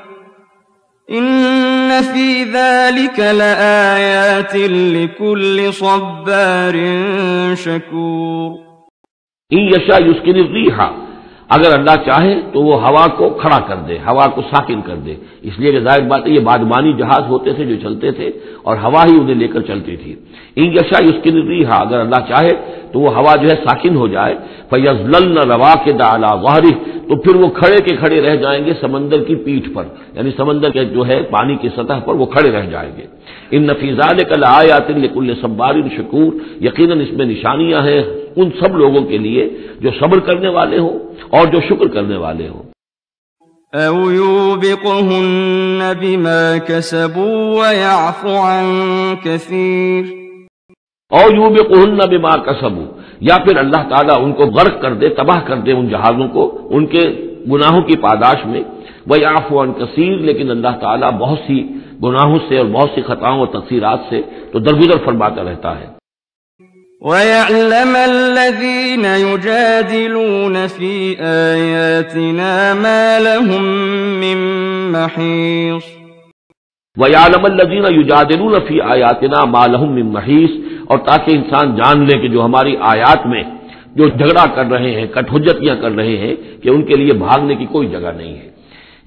B: إِنَّ فِي ذَلِكَ لَآيَاتٍ لِكُلِّ صَبَّارٍ شَكُورٍ۔
C: ان یشاء یسکن الریح، اگر اللہ چاہے تو وہ ہوا کو کھڑا کر دے، ہوا کو ساکن کر دے، اس لیے کہ ظاہر بات ہے یہ بادمانی جہاز ہوتے تھے جو چلتے تھے اور ہوا ہی انہیں لے کر چلتی تھی۔ ان یشاء یسکن الریح، اگر اللہ چاہے تو وہ ہوا جو ہے ساکن ہو جائے، فیظللن رواکد علی ظہرہ، تو پھر وہ کھڑے کے کھڑے رہ جائیں گے سمندر کی پیٹھ پر، یعنی سمندر کے جو ہے پانی کی سطح پر وہ کھڑے رہ جائیں گے۔ ان فی ذلک لآیات لکل صبار شکور، یقیناً اس میں نشانیاں ہیں ان سب لوگوں کے لیے جو صبر کرنے والے ہوں اور جو شکر کرنے والے ہوں۔
B: أَوْ يُوبِقْهُنَّ بِمَا كَسَبُوا وَيَعْفُ عَن كَثِيرٍ
C: اور یوبقہن بما کسبوا، یا پھر اللہ تعالیٰ ان کو غرق کر دے، تباہ کر دے ان جہازوں کو ان کے گناہوں کی پاداش میں، وَيَعْفُ عَن كَثِيرٍ، لیکن اللہ تعالیٰ بہت سی گناہوں سے اور بہت سی خطاؤں اور تقصیرات سے تو درگزر فرماتا رہتا ہے۔
B: وَيَعْلَمَ الَّذِينَ يُجَادِلُونَ فِي آيَاتِنَا مَا لَهُم مِّن مَّحِيصٍ
C: وَيَعْلَمَ الَّذِينَ يُجَادِلُونَ فِي آيَاتِنَا مَا لَهُم مِّن مَّحِيصٍ، اور تاکہ انسان جان لے کہ جو ہماری آیات میں جو جھگڑا کر رہے ہیں، کٹ حجتیاں کر رہے ہیں، کہ ان کے لیے بھاگنے کی کوئی جگہ نہیں ہے۔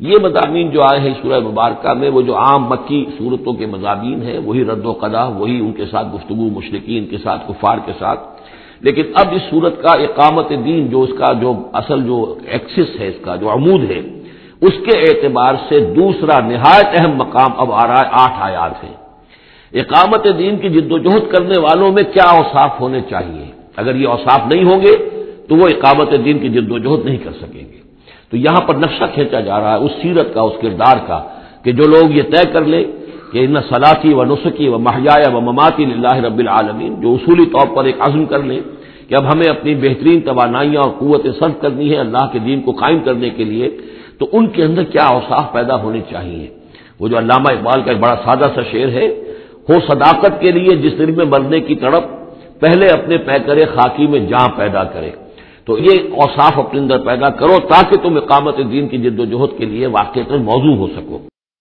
C: یہ مضامین جو آئے ہیں سورہ مبارکہ میں، وہ جو عام مکی صورتوں کے مضامین ہیں، وہی رد و قضا، وہی ان کے ساتھ گفتگو مشرکین کے ساتھ، کفار کے ساتھ. لیکن اب اس صورت کا اقامت دین، جو اس کا جو اصل جو ایکسس ہے، اس کا جو عمود ہے، اس کے اعتبار سے دوسرا نہایت اہم مقام اب آ رہا ہے. آٹھ آیات ہیں. اقامت دین کی جد و جہد کرنے والوں میں کیا اوصاف ہونے چاہیے؟ اگر یہ اوصاف نہیں ہوں گے تو وہ اقامت دین کی جد و جہد نہیں کر سکیں گے. تو یہاں پر نقشہ کھینچا جا رہا ہے اس سیرت کا، اس کردار کا، کہ جو لوگ یہ طے کر لیں کہ ان صلاتی و نسکی و محیایا و مماتی للہ رب العالمین، جو اصولی طور پر ایک عزم کر لیں کہ اب ہمیں اپنی بہترین توانائیاں اور قوتیں صرف کرنی ہے اللہ کے دین کو قائم کرنے کے لیے، تو ان کے اندر کیا اوصاف پیدا ہونے چاہیے. وہ جو علامہ اقبال کا ایک بڑا سادہ سا شعر ہے، ہو صداقت کے لیے جس دل میں مرنے کی تڑپ، پہلے اپنے پیکرے خاکی میں جاں پیدا کرے. تو یہ اوصاف اپنے اندر پیدا کرو تاکہ تم اقامت دین کی جد و جہد کے لیے واقعتاً موضوع ہو سکو.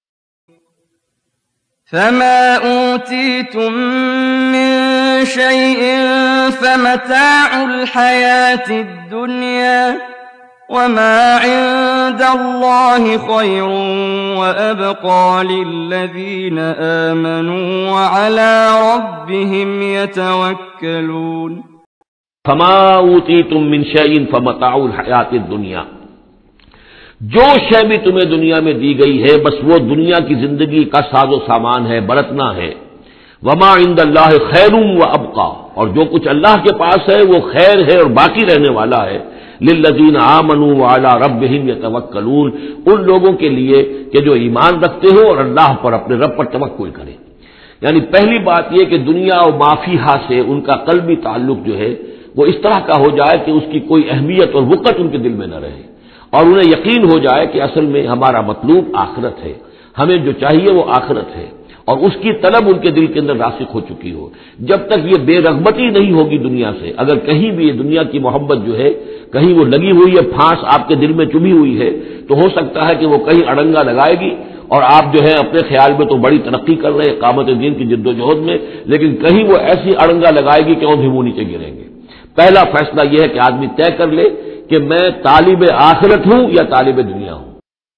B: فما أوتيتم من شيء فمتاع الحياة الدنيا وما عند الله خير وأبقى للذين آمنوا وعلى ربهم يتوكلون.
C: فما اوتیتم من شیء فمتاع الحیات الدنیا، جو شے بھی تمہیں دنیا میں دی گئی ہے بس وہ دنیا کی زندگی کا ساز و سامان ہے، برتنا ہے. وما عند اللہ خیر و ابقا، اور جو کچھ اللہ کے پاس ہے وہ خیر ہے اور باقی رہنے والا ہے. للذین آمنوا وعلی ربہم یتوکلون، ان لوگوں کے لیے کہ جو ایمان رکھتے ہو اور اللہ پر، اپنے رب پر توکل کریں. یعنی پہلی بات یہ کہ دنیا و ما فیہا سے ان کا قلبی تعلق جو ہے وہ اس طرح کا ہو جائے کہ اس کی کوئی اہمیت اور وقت ان کے دل میں نہ رہے، اور انہیں یقین ہو جائے کہ اصل میں ہمارا مطلوب آخرت ہے، ہمیں جو چاہیے وہ آخرت ہے، اور اس کی طلب ان کے دل کے اندر راسخ ہو چکی ہو. جب تک یہ بے رغبتی نہیں ہوگی دنیا سے، اگر کہیں بھی یہ دنیا کی محبت جو ہے کہیں وہ لگی ہوئی ہے، پھانس آپ کے دل میں چبھی ہوئی ہے، تو ہو سکتا ہے کہ وہ کہیں اڑنگا لگائے گی اور آپ جو ہے اپنے خیال میں تو بڑی ترقی کر رہے ہیں اقامت دین کی جد و جہد میں، لیکن کہیں وہ ایسی اڑنگا لگائے گی کہ اور بھی منہ نیچے گریں گے. پہلا فیصلہ یہ ہے کہ آدمی طے کر لے کہ میں طالب آخرت ہوں یا طالب دنیا ہوں.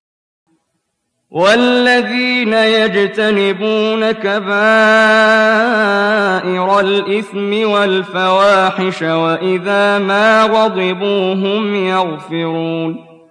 B: والذین یجتنبون کبائر الإثم والفواحش وإذا ما غضبوا هم يغفرون.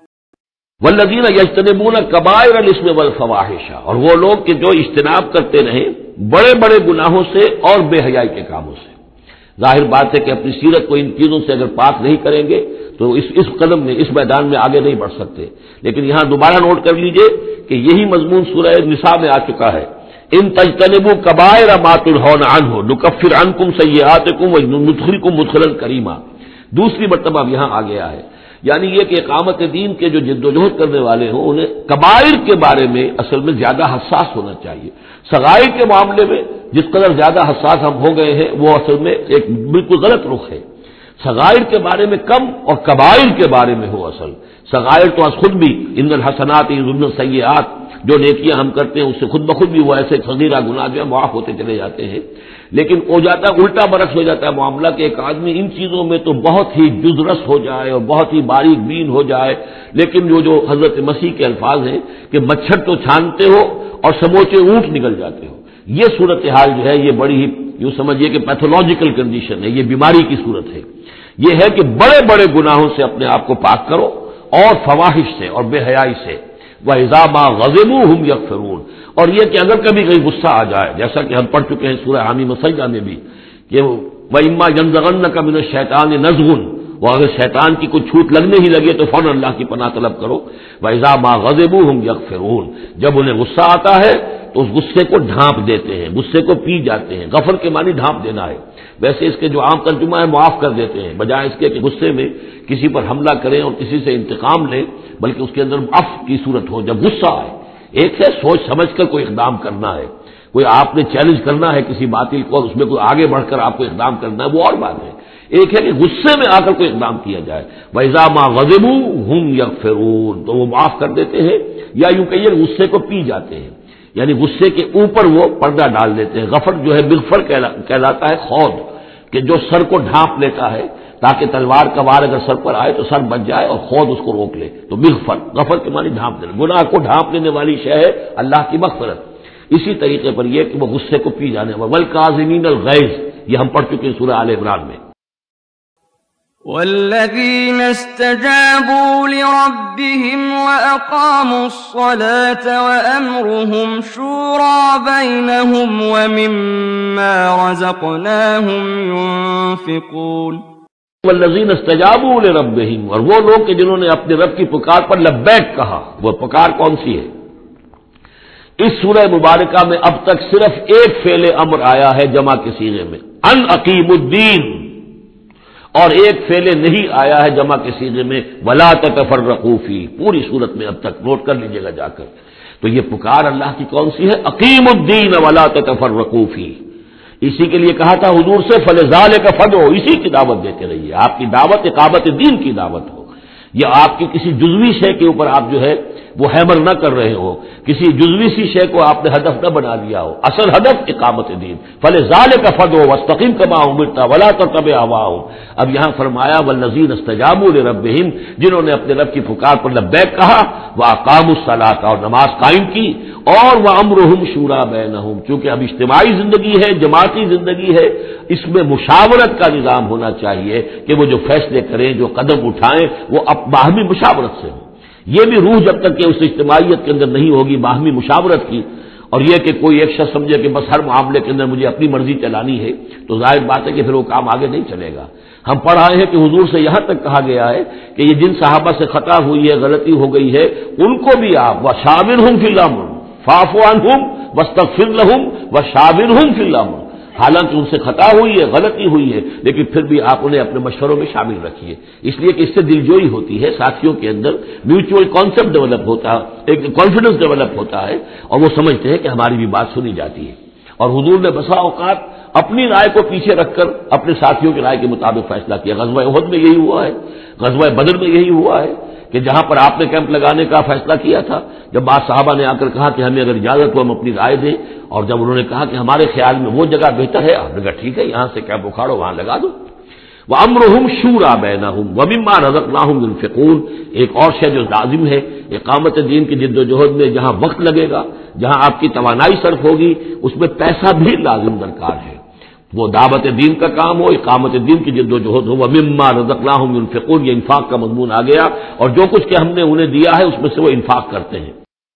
C: والذین یجتنبون کبائر الإثم والفواحش، اور وہ لوگ کہ جو اجتناب کرتے رہیں بڑے بڑے گناہوں سے اور بے حیائی کے کاموں سے. ظاہر بات ہے کہ اپنی سیرت کو ان چیزوں سے اگر پاک نہیں کریں گے تو اس اس قدم میں، اس میدان میں آگے نہیں بڑھ سکتے. لیکن یہاں دوبارہ نوٹ کر لیجئے کہ یہی مضمون سورہ نساء میں آ چکا ہے. ان تجتنبوا کبائر ما تنہون عنہ نکفر عنکم سیئاتکم وندخلکم مدخلا کریما. دوسری مرتبہ اب یہاں آ گیا ہے. یعنی یہ کہ اقامت دین کے جو جد و جہد کرنے والے ہوں انہیں کبائر کے بارے میں اصل میں زیادہ حساس ہونا چاہیے. صغائر کے معاملے میں جس قدر زیادہ حساس ہم ہو گئے ہیں وہ اصل میں ایک بالکل غلط رخ ہے. صغائر کے بارے میں کم اور کبائر کے بارے میں ہو. اصل صغائر تو از خود بھی ان الحسنات یذهبن السیئات، جو نیکیاں ہم کرتے ہیں اس سے خود بخود بھی وہ ایسے صغیرہ گناہ جو ہے معاف ہوتے چلے جاتے ہیں. لیکن ہو جاتا ہے الٹا برعکس ہو جاتا ہے معاملہ کہ ایک آدمی ان چیزوں میں تو بہت ہی جزرس ہو جائے اور بہت ہی باریک بین ہو جائے، لیکن وہ جو حضرت مسیح کے الفاظ ہیں کہ مچھر تو چھانتے ہو اور سموچے اونٹ نکل جاتے ہو، یہ صورتحال جو ہے یہ بڑی ہی یوں سمجھیے کہ پیتھولوجیکل کنڈیشن ہے، یہ بیماری کی صورت ہے. یہ ہے کہ بڑے بڑے گناہوں سے اپنے آپ کو پاک کرو اور فواحش سے اور بے حیائی سے. وَإِذَا مَا غَضِبُوا هُمْ يَغْفِرُونَ، اور یہ کہ اگر کبھی کہیں غصہ آ جائے، جیسا کہ ہم پڑھ چکے ہیں سورہ حامیم سجدہ میں بھی کہ وَإِمَّا يَنزَغَنَّكَ مِنَ الشَّيْطَانِ نَزْغٌ، وہ اگر شیطان کی کوئی چھوٹ لگنے ہی لگے تو فوراً اللہ کی پناہ طلب کرو. وَإِذَا مَا غَضِبُوا هُمْ يَغْفِرُونَ، جب انہیں غصہ آتا ہے تو اس غصے کو ڈھانپ دیتے ہیں، غصے کو پی جاتے ہیں. غفر کے معنی ڈھانپ دینا ہے. ویسے اس کے جو عام ترجمہ ہے معاف کر دیتے ہیں، بجائے اس کے کہ غصے میں کسی پر حملہ کریں اور کسی سے انتقام لیں، بلکہ اس کے اندر عفو کی صورت ہو جب غصہ آئے. ایک ہے سوچ سمجھ کر کوئی اقدام کرنا ہے، کوئی آپ نے چیلنج کرنا ہے کسی باطل کو اور اس میں کوئی آگے بڑھ کر آپ کو اقدام کرنا ہے، وہ اور بات ہے. ایک ہے کہ غصے میں آ کر کوئی اقدام کیا جائے. وَإِذَا مَا غَضِبُوا هُمْ يَغْفِرُونَ، تو وہ معاف کر دیتے ہیں، یا یوں کہیے غصے کو پی جاتے ہیں، یعنی غصے کے اوپر وہ پردہ ڈال دیتے ہیں. غفر جو ہے مغفر کہلاتا ہے، خود کہ جو سر کو ڈھانپ لیتا ہے تاکہ تلوار کا وار اگر سر پر آئے تو سر بچ جائے اور خود اس کو روک لے. تو مغفر، غفر کے معنی ڈھانپ دینا، گناہ کو ڈھانپ لینے والی شے ہے اللہ کی مغفرت. اسی طریقے پر یہ کہ وہ غصے کو پی جانے والا. والکاظمین الغیظ، یہ ہم پڑھ چکے ہیں سورہ آل عمران میں.
B: والذين استجابوا لربهم وأقاموا الصلاة وأمرهم شورى بينهم ومما رزقناهم ينفقون.
C: والذین استجابوا لربهم، اور وہ لوگ کہ جنہوں نے اپنے رب کی پکار پر لبیک کہا. وہ پکار کون سی ہے؟ اس سورہ مبارکہ میں اب تک صرف ایک فعل امر آیا ہے جمع کے صیغے میں، ان اقیم الدین، اور ایک فعل نہیں آیا ہے جمع کے صیغے میں ولا تتفرقوا فی. پوری صورت میں اب تک نوٹ کر لیجئے گا جا کر. تو یہ پکار اللہ کی کون سی ہے؟ اقیم الدین ولا تتفرقوا فی. اسی کے لیے کہا تھا حضور سے فلذالک فدعوا، اسی کی دعوت دیتے رہیے. آپ کی دعوت اقامت دین کی دعوت ہو، یا آپ کی کسی جزوی شے کے اوپر آپ جو ہے وہ ہیمر نہ کر رہے ہو، کسی جزوی سی شے کو آپ نے ہدف نہ بنا لیا ہو. اصل ہدف اقامت دین. فلذالک فدعوا واستقم کما امرت ولا تتبع اهواهم. اب یہاں فرمایا والذین استجابوا لربهم، جنہوں نے اپنے رب کی پکار پر لبیک کہا، واقاموا الصلاۃ، اور نماز قائم کی، اور وامرهم شورى بینہم. چونکہ اب اجتماعی زندگی ہے، جماعتی زندگی ہے، اس میں مشاورت کا نظام ہونا چاہیے کہ وہ جو فیصلے کریں، جو قدم اٹھائیں، وہ اب باہمی مشاورت سے ہو. یہ بھی روح جب تک کہ اس اجتماعیت کے اندر نہیں ہوگی باہمی مشاورت کی، اور یہ کہ کوئی ایک شخص سمجھے کہ بس ہر معاملے کے اندر مجھے اپنی مرضی چلانی ہے، تو ظاہر بات ہے کہ پھر وہ کام آگے نہیں چلے گا. ہم پڑھ رہے ہیں کہ حضور سے یہاں تک کہا گیا ہے کہ یہ جن صحابہ سے خطا ہوئی ہے، غلطی ہو گئی ہے، ان کو بھی آپ وشاورہم فی الامر فاعف عنہم واستغفر لہم وشاورہم فی الامر. حالانکہ ان سے خطا ہوئی ہے، غلطی ہوئی ہے، لیکن پھر بھی آپ انہیں اپنے مشوروں میں شامل رکھیے. اس لیے کہ اس سے دلجوئی ہوتی ہے، ساتھیوں کے اندر میوچول کانسیپٹ ڈیولپ ہوتا ہے، ایک کانفیڈنس ڈیولپ ہوتا ہے، اور وہ سمجھتے ہیں کہ ہماری بھی بات سنی جاتی ہے. اور حضور نے بسا اوقات اپنی رائے کو پیچھے رکھ کر اپنے ساتھیوں کی رائے کے مطابق فیصلہ کیا. غزوہ احد میں یہی ہوا ہے، غزوہ بدر میں یہی ہوا ہے کہ جہاں پر آپ نے کیمپ لگانے کا فیصلہ کیا تھا، جب بعض صحابہ نے آ کر کہا کہ ہمیں اگر اجازت ہو ہم اپنی رائے دیں، اور جب انہوں نے کہا کہ ہمارے خیال میں وہ جگہ بہتر ہے، آپ نے کہا ٹھیک ہے یہاں سے کیمپ اکھاڑو، وہاں لگا دو. وَأَمْرُهُمْ شُورَى بَيْنَهُمْ وَمِمَّا رَزَقْنَاهُمْ يُنْفِقُونَ. ایک اور شے جو لازم ہے اقامت دین کی جد و جہد میں، جہاں وقت لگے گا، جہاں آپ کی توانائی صرف ہوگی، اس میں پیسہ بھی لازم درکار ہے. وہ دعوت دین کا کام ہو، اقامت دین کی جد و جہد ہو. وَمِمَّا رَزَقْنَاهُمْ يُنْفِقُونَ، یہ انفاق کا مضمون آ گیا، اور جو کچھ کہ ہم نے انہیں دیا ہے اس میں سے وہ انفاق کرتے ہیں.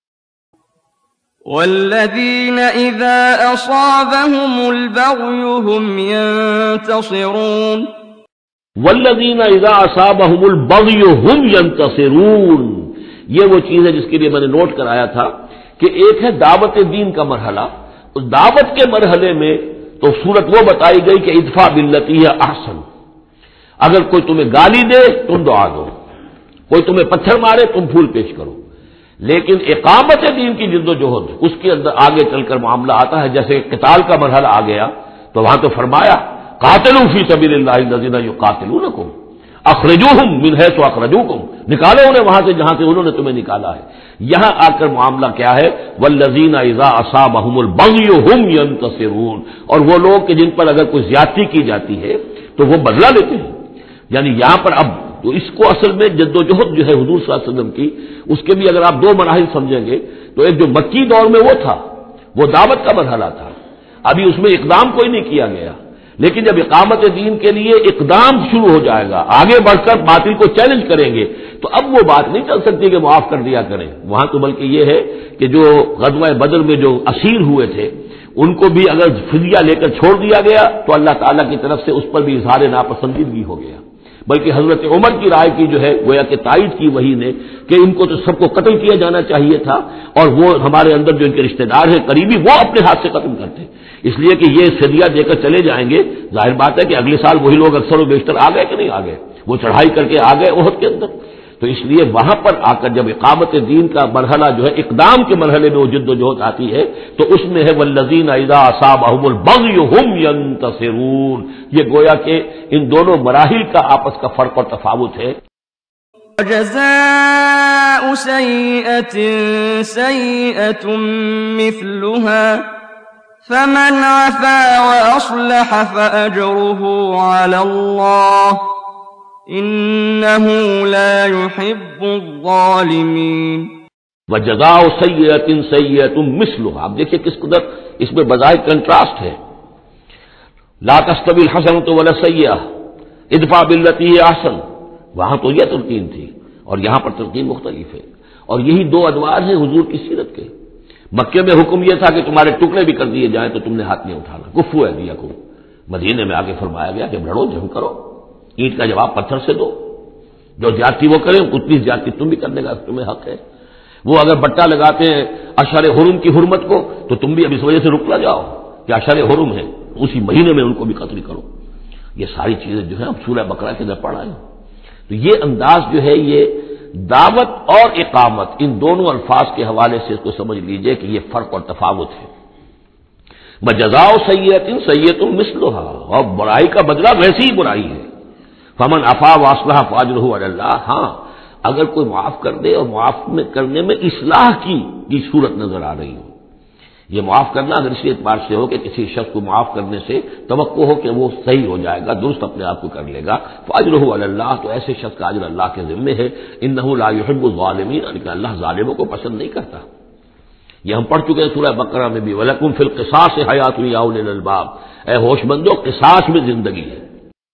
B: والذین اذا اصابهم البغی هم ينتصرون.
C: والذین اذا اصابهم البغی هم ينتصرون. یہ وہ چیز ہے جس کے لیے میں نے نوٹ کرایا تھا کہ ایک ہے دعوت دین کا مرحلہ. اس دعوت کے مرحلے میں تو صورت وہ بتائی گئی کہ ادفع باللتی ہی احسن. اگر کوئی تمہیں گالی دے تم دعا دو، کوئی تمہیں پتھر مارے تم پھول پیش کرو. لیکن اقامت دین کی جد و جہد، اس کے اندر آگے چل کر معاملہ آتا ہے. جیسے قتال کا مرحلہ آ گیا تو وہاں تو فرمایا قاتلوا فی سبیل اللہ الذین یقاتلونکم اخرجوہم من حیث اخرجوکم، نکالو انہیں وہاں سے جہاں سے انہوں نے تمہیں نکالا ہے. یہاں آ کر معاملہ کیا ہے؟ والذین اذا اصابهم البغی هم ينتصرون. اور وہ لوگ کہ جن پر اگر کوئی زیادتی کی جاتی ہے تو وہ بدلہ لیتے ہیں. یعنی یہاں پر اب تو اس کو اصل میں جد و جہد جو ہے حضور صلی اللہ علیہ وسلم کی، اس کے بھی اگر آپ دو مراحل سمجھیں گے تو ایک جو مکی دور میں وہ تھا، وہ دعوت کا مرحلہ تھا، ابھی اس میں اقدام کوئی نہیں کیا گیا. لیکن جب اقامت دین کے لیے اقدام شروع ہو جائے گا، آگے بڑھ کر باطل کو چیلنج کریں گے، تو اب وہ بات نہیں چل سکتی کہ معاف کر دیا کریں. وہاں تو بلکہ یہ ہے کہ جو غزوہ بدر میں جو اسیر ہوئے تھے ان کو بھی اگر فدیہ لے کر چھوڑ دیا گیا تو اللہ تعالیٰ کی طرف سے اس پر بھی اظہار ناپسندیدگی ہو گیا. بلکہ حضرت عمر کی رائے کی جو ہے گویا کہ تائید کی وہی نے کہ ان کو تو سب کو قتل کیا جانا چاہیے تھا، اور وہ ہمارے اندر جو ان کے رشتہ دار ہیں قریبی وہ اپنے ہاتھ سے ختم کرتے، اس لیے کہ یہ فدیہ دے کر چلے جائیں گے. ظاہر بات ہے کہ اگلے سال وہی لوگ اکثر و بیشتر آ گئے کہ نہیں آ گئے، وہ چڑھائی کر کے آ گئے احد کے اندر. تو اس لیے وہاں پر آ کر جب اقامت دین کا مرحلہ جو ہے اقدام کے مرحلے میں وہ جد و جہد آتی ہے تو اس میں ہے والذین اذا اصابهم البغی هم ينتصرون. یہ گویا کہ ان دونوں مراحل کا آپس کا فرق اور تفاوت ہے.
B: جزاء سیئة سیئة مثلها فمن عفا وأصلح فأجره على الله إنه لا يحب الظالمين.
C: وجزاء سیئۃ سیئۃ مثلها. اب دیکھیے کس قدر اس میں بظاہر کنٹراسٹ ہے. لا تستوی الحسنۃ ولا السیئۃ ادفع بالتی ہی احسن. وہاں تو یہ تلقین تھی اور یہاں پر تلقین مختلف ہے، اور یہی دو ادوار ہیں حضور کی سیرت کے. مکے میں حکم یہ تھا کہ تمہارے ٹکڑے بھی کر دیے جائیں تو تم نے ہاتھ نہیں اٹھانا، کفو ایدیکم. مدینے میں آگے فرمایا گیا کہ لڑو جنگ کرو، اینٹ کا جواب پتھر سے دو، جو زیادتی وہ کریں اتنی زیادتی تم بھی کرنے کا تمہیں حق ہے. وہ اگر بٹا لگاتے ہیں اشہر حرم کی حرمت کو تو تم بھی اب اس وجہ سے رک نہ جاؤ کہ اشہر حرم ہے، اسی مہینے میں ان کو بھی قتل کرو. یہ ساری چیزیں جو ہیں اب سورہ بقرہ کے اندر پڑھا ہے. تو یہ انداز جو ہے یہ دعوت اور اقامت ان دونوں الفاظ کے حوالے سے اس کو سمجھ لیجئے کہ یہ فرق اور تفاوت ہے. وجزاء سیئۃ سیئۃ مثلها. اور برائی کا بدلہ ویسی ہی برائی ہے. فمن عفا واصلح فاجرہ علی اللہ. ہاں اگر کوئی معاف کر دے اور معاف میں کرنے میں اصلاح کی کی صورت نظر آ رہی ہو. یہ معاف کرنا اگر اسی اعتبار سے ہو کہ کسی شخص کو معاف کرنے سے توقع ہو کہ وہ صحیح ہو جائے گا، درست اپنے آپ کو کر لے گا، فاجرہ علی اللہ، تو ایسے شخص کا اجر اللہ کے ذمے ہے. انہ لا یحب الظالمین، کہ اللہ ظالموں کو پسند نہیں کرتا. یہ ہم پڑھ چکے ہیں سورہ بقرہ میں بھی. وَلَكُمْ فِي الْقِصَاصِ حَيَاةٌ يَا أُولِي الْأَلْبَابِ. اے ہوش مندو، قصاص میں زندگی ہے.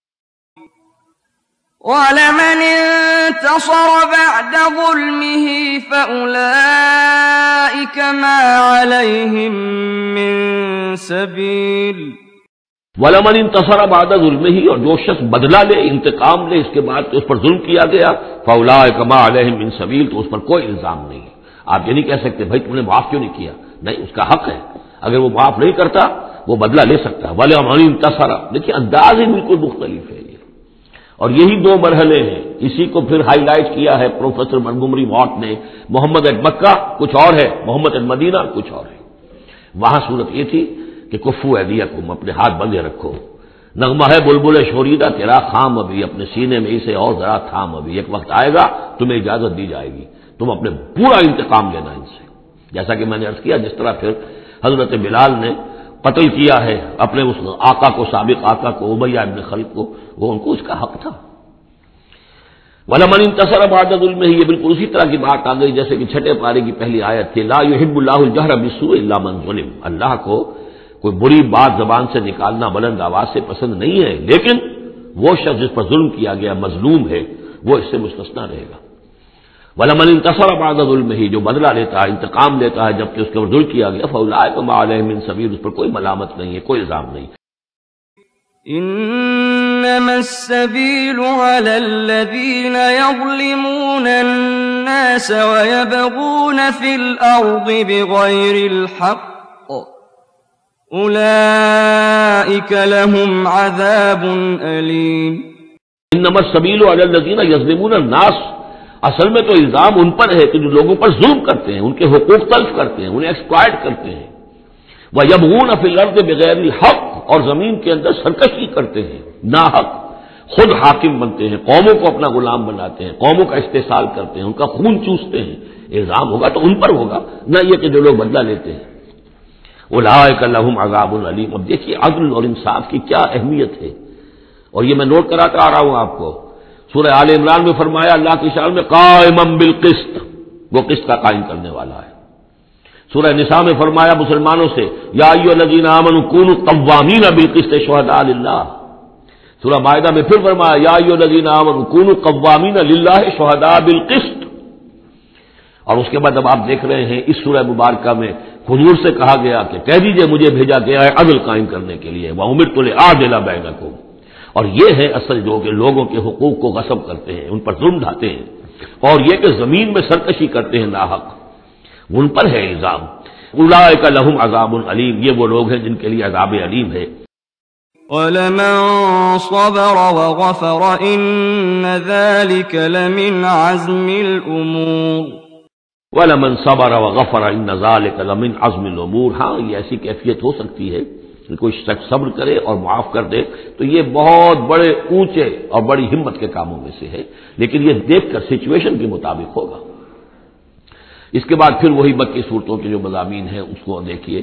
B: وَلَمَنِ انتَصَرَ بَعْدَ ظُلْمِهِ فَأُولَئِكَ مَا عَلَيْهِم مِّن سَبِيلٍ.
C: وَلَمَنِ انتَصَرَ بَعْدَ ظُلْمِهِ. اور جو شخص بدلہ لے، انتقام لے اس کے بعد کہ اس پر ظلم کیا گیا، فَأُولَئِكَ مَا عَلَيْهِم مِّن سَبِيلٍ، تو اس پر کوئی الزام نہیں ہے. آپ یہ نہیں کہہ سکتے بھائی تم نے معاف کیوں نہیں کیا. نہیں، اس کا حق ہے. اگر وہ معاف نہیں کرتا وہ بدلہ لے سکتا ہے. وَلَمَنِ انتَصَرَ. دیکھیے انداز ہی بالکل مختلف ہے. اور یہی دو مرحلے ہیں. اسی کو پھر ہائی لائٹ کیا ہے پروفیسر منگمری واٹ نے. محمد ایٹ مکہ کچھ اور ہے، محمد ایٹ مدینہ کچھ اور ہے. وہاں صورت یہ تھی کہ کفو ایدیکم، اپنے ہاتھ بندھے رکھو. نغمہ ہے بلبل شوریدہ تیرا خام ابھی، اپنے سینے میں اسے اور ذرا تھام ابھی، ایک وقت آئے گا تمہیں اجازت دی جائے گی، تم اپنے پورا انتقام لینا ان سے. جیسا کہ میں نے عرض کیا جس طرح پھر حضرت بلال نے قتل کیا ہے اپنے اس آقا کو، سابق آقا کو، امیہ ابن خلف کو، وہ ان کو اس کا حق تھا. وَلَمَنِ انتَصَرَ بَعْدَ ظُلْمِهِ. یہ بالکل اسی طرح کی بات آ گئی جیسے کہ چھٹے پارے کی پہلی آیت تھی. لا يحب اللہ الجہر بالسوء الا من ظلم. اللہ کو کوئی بری بات زبان سے نکالنا بلند آواز سے پسند نہیں ہے، لیکن وہ شخص جس پر ظلم کیا گیا مظلوم ہے وہ اس سے مستثنا رہے گا. وَلَمَنِ انتَصَرَ بَعْدَ ظُلْمِهِ. جو بدلہ لیتا ہے، انتقام لیتا ہے جبکہ اس کے اوپر ظلم کیا گیا، فَأُولَٰئِکَ مَا عَلَيْهِم مِّن سَبِيلٍ. اس پر کوئی ملامت نہیں ہے، کوئی الزام نہیں.
B: إنما السبيل على الذين يظلمون الناس ويبغون في الأرض بغير الحق أولئك لهم عذاب أليم.
C: انما السبيل على الذين يظلمون الناس. اصل میں تو الزام ان پر ہے کہ جو لوگوں پر ظلم کرتے ہیں، ان کے حقوق تلف کرتے ہیں، انہیں ایکسپلائٹ کرتے ہیں. وَيَبْغُونَ فِي الْأَرْضِ بِغَيْرِ الْحَقِّ. اور زمین کے اندر سرکشی کرتے ہیں ناحق، خود حاکم بنتے ہیں، قوموں کو اپنا غلام بناتے ہیں، قوموں کا استحصال کرتے ہیں، ان کا خون چوستے ہیں. الزام ہوگا تو ان پر ہوگا، نہ یہ کہ جو لوگ بدلہ لیتے ہیں. اولئک لہم عذاب علیم. اب دیکھیے عدل اور انصاف کی کیا اہمیت ہے، اور یہ میں نوٹ کراتا آ رہا ہوں آپ کو. سورہ آل عمران میں فرمایا اللہ کی شان میں قائما بالقسط، وہ قسط کا قائم کرنے والا ہے. سورہ نساء میں فرمایا مسلمانوں سے یا ایھا الذین آمنوا کونوا قوامین بالقسط شہداء للہ. سورہ مائدہ میں پھر فرمایا یا ایھا الذین آمنوا کونوا قوامین للہ شہداء بالقسط. اور اس کے بعد اب آپ دیکھ رہے ہیں اس سورہ مبارکہ میں حضور سے کہا گیا کہ کہہ دیجئے مجھے بھیجا گیا ہے عدل قائم کرنے کے لیے. وَأُمِرْتُ لِأَعْدِلَ بَيْنَكُمْ. اور یہ ہے اصل جو کہ لوگوں کے حقوق کو غصب کرتے ہیں، ان پر ظلم ڈھاتے ہیں، اور یہ کہ زمین میں سرکشی کرتے ہیں ناحق، ان پر ہے الزام. اولئک لہم عذاب علیم. یہ وہ لوگ ہیں جن کے لیے عذاب علیم ہے.
B: وَلَمَن صَبَرَ وَغَفَرَ إِنَّ ذَلِكَ لَمِنْ عَزْمِ الْأُمُورِ.
C: وَلَمَن صَبَرَ وَغَفَرَ إِنَّ ذَلِكَ لَمِنْ عَزْمِ الْأُمُورِ. ہاں یہ ایسی کیفیت ہو سکتی ہے کہ کوئی شخص صبر کرے اور معاف کر دے تو یہ بہت بڑے اونچے اور بڑی ہمت کے کاموں میں سے ہے، لیکن یہ دیکھ کر سچویشن کے مطابق ہوگا. اس کے بعد پھر وہی مکی صورتوں کے جو مضامین ہیں اس کو دیکھیے.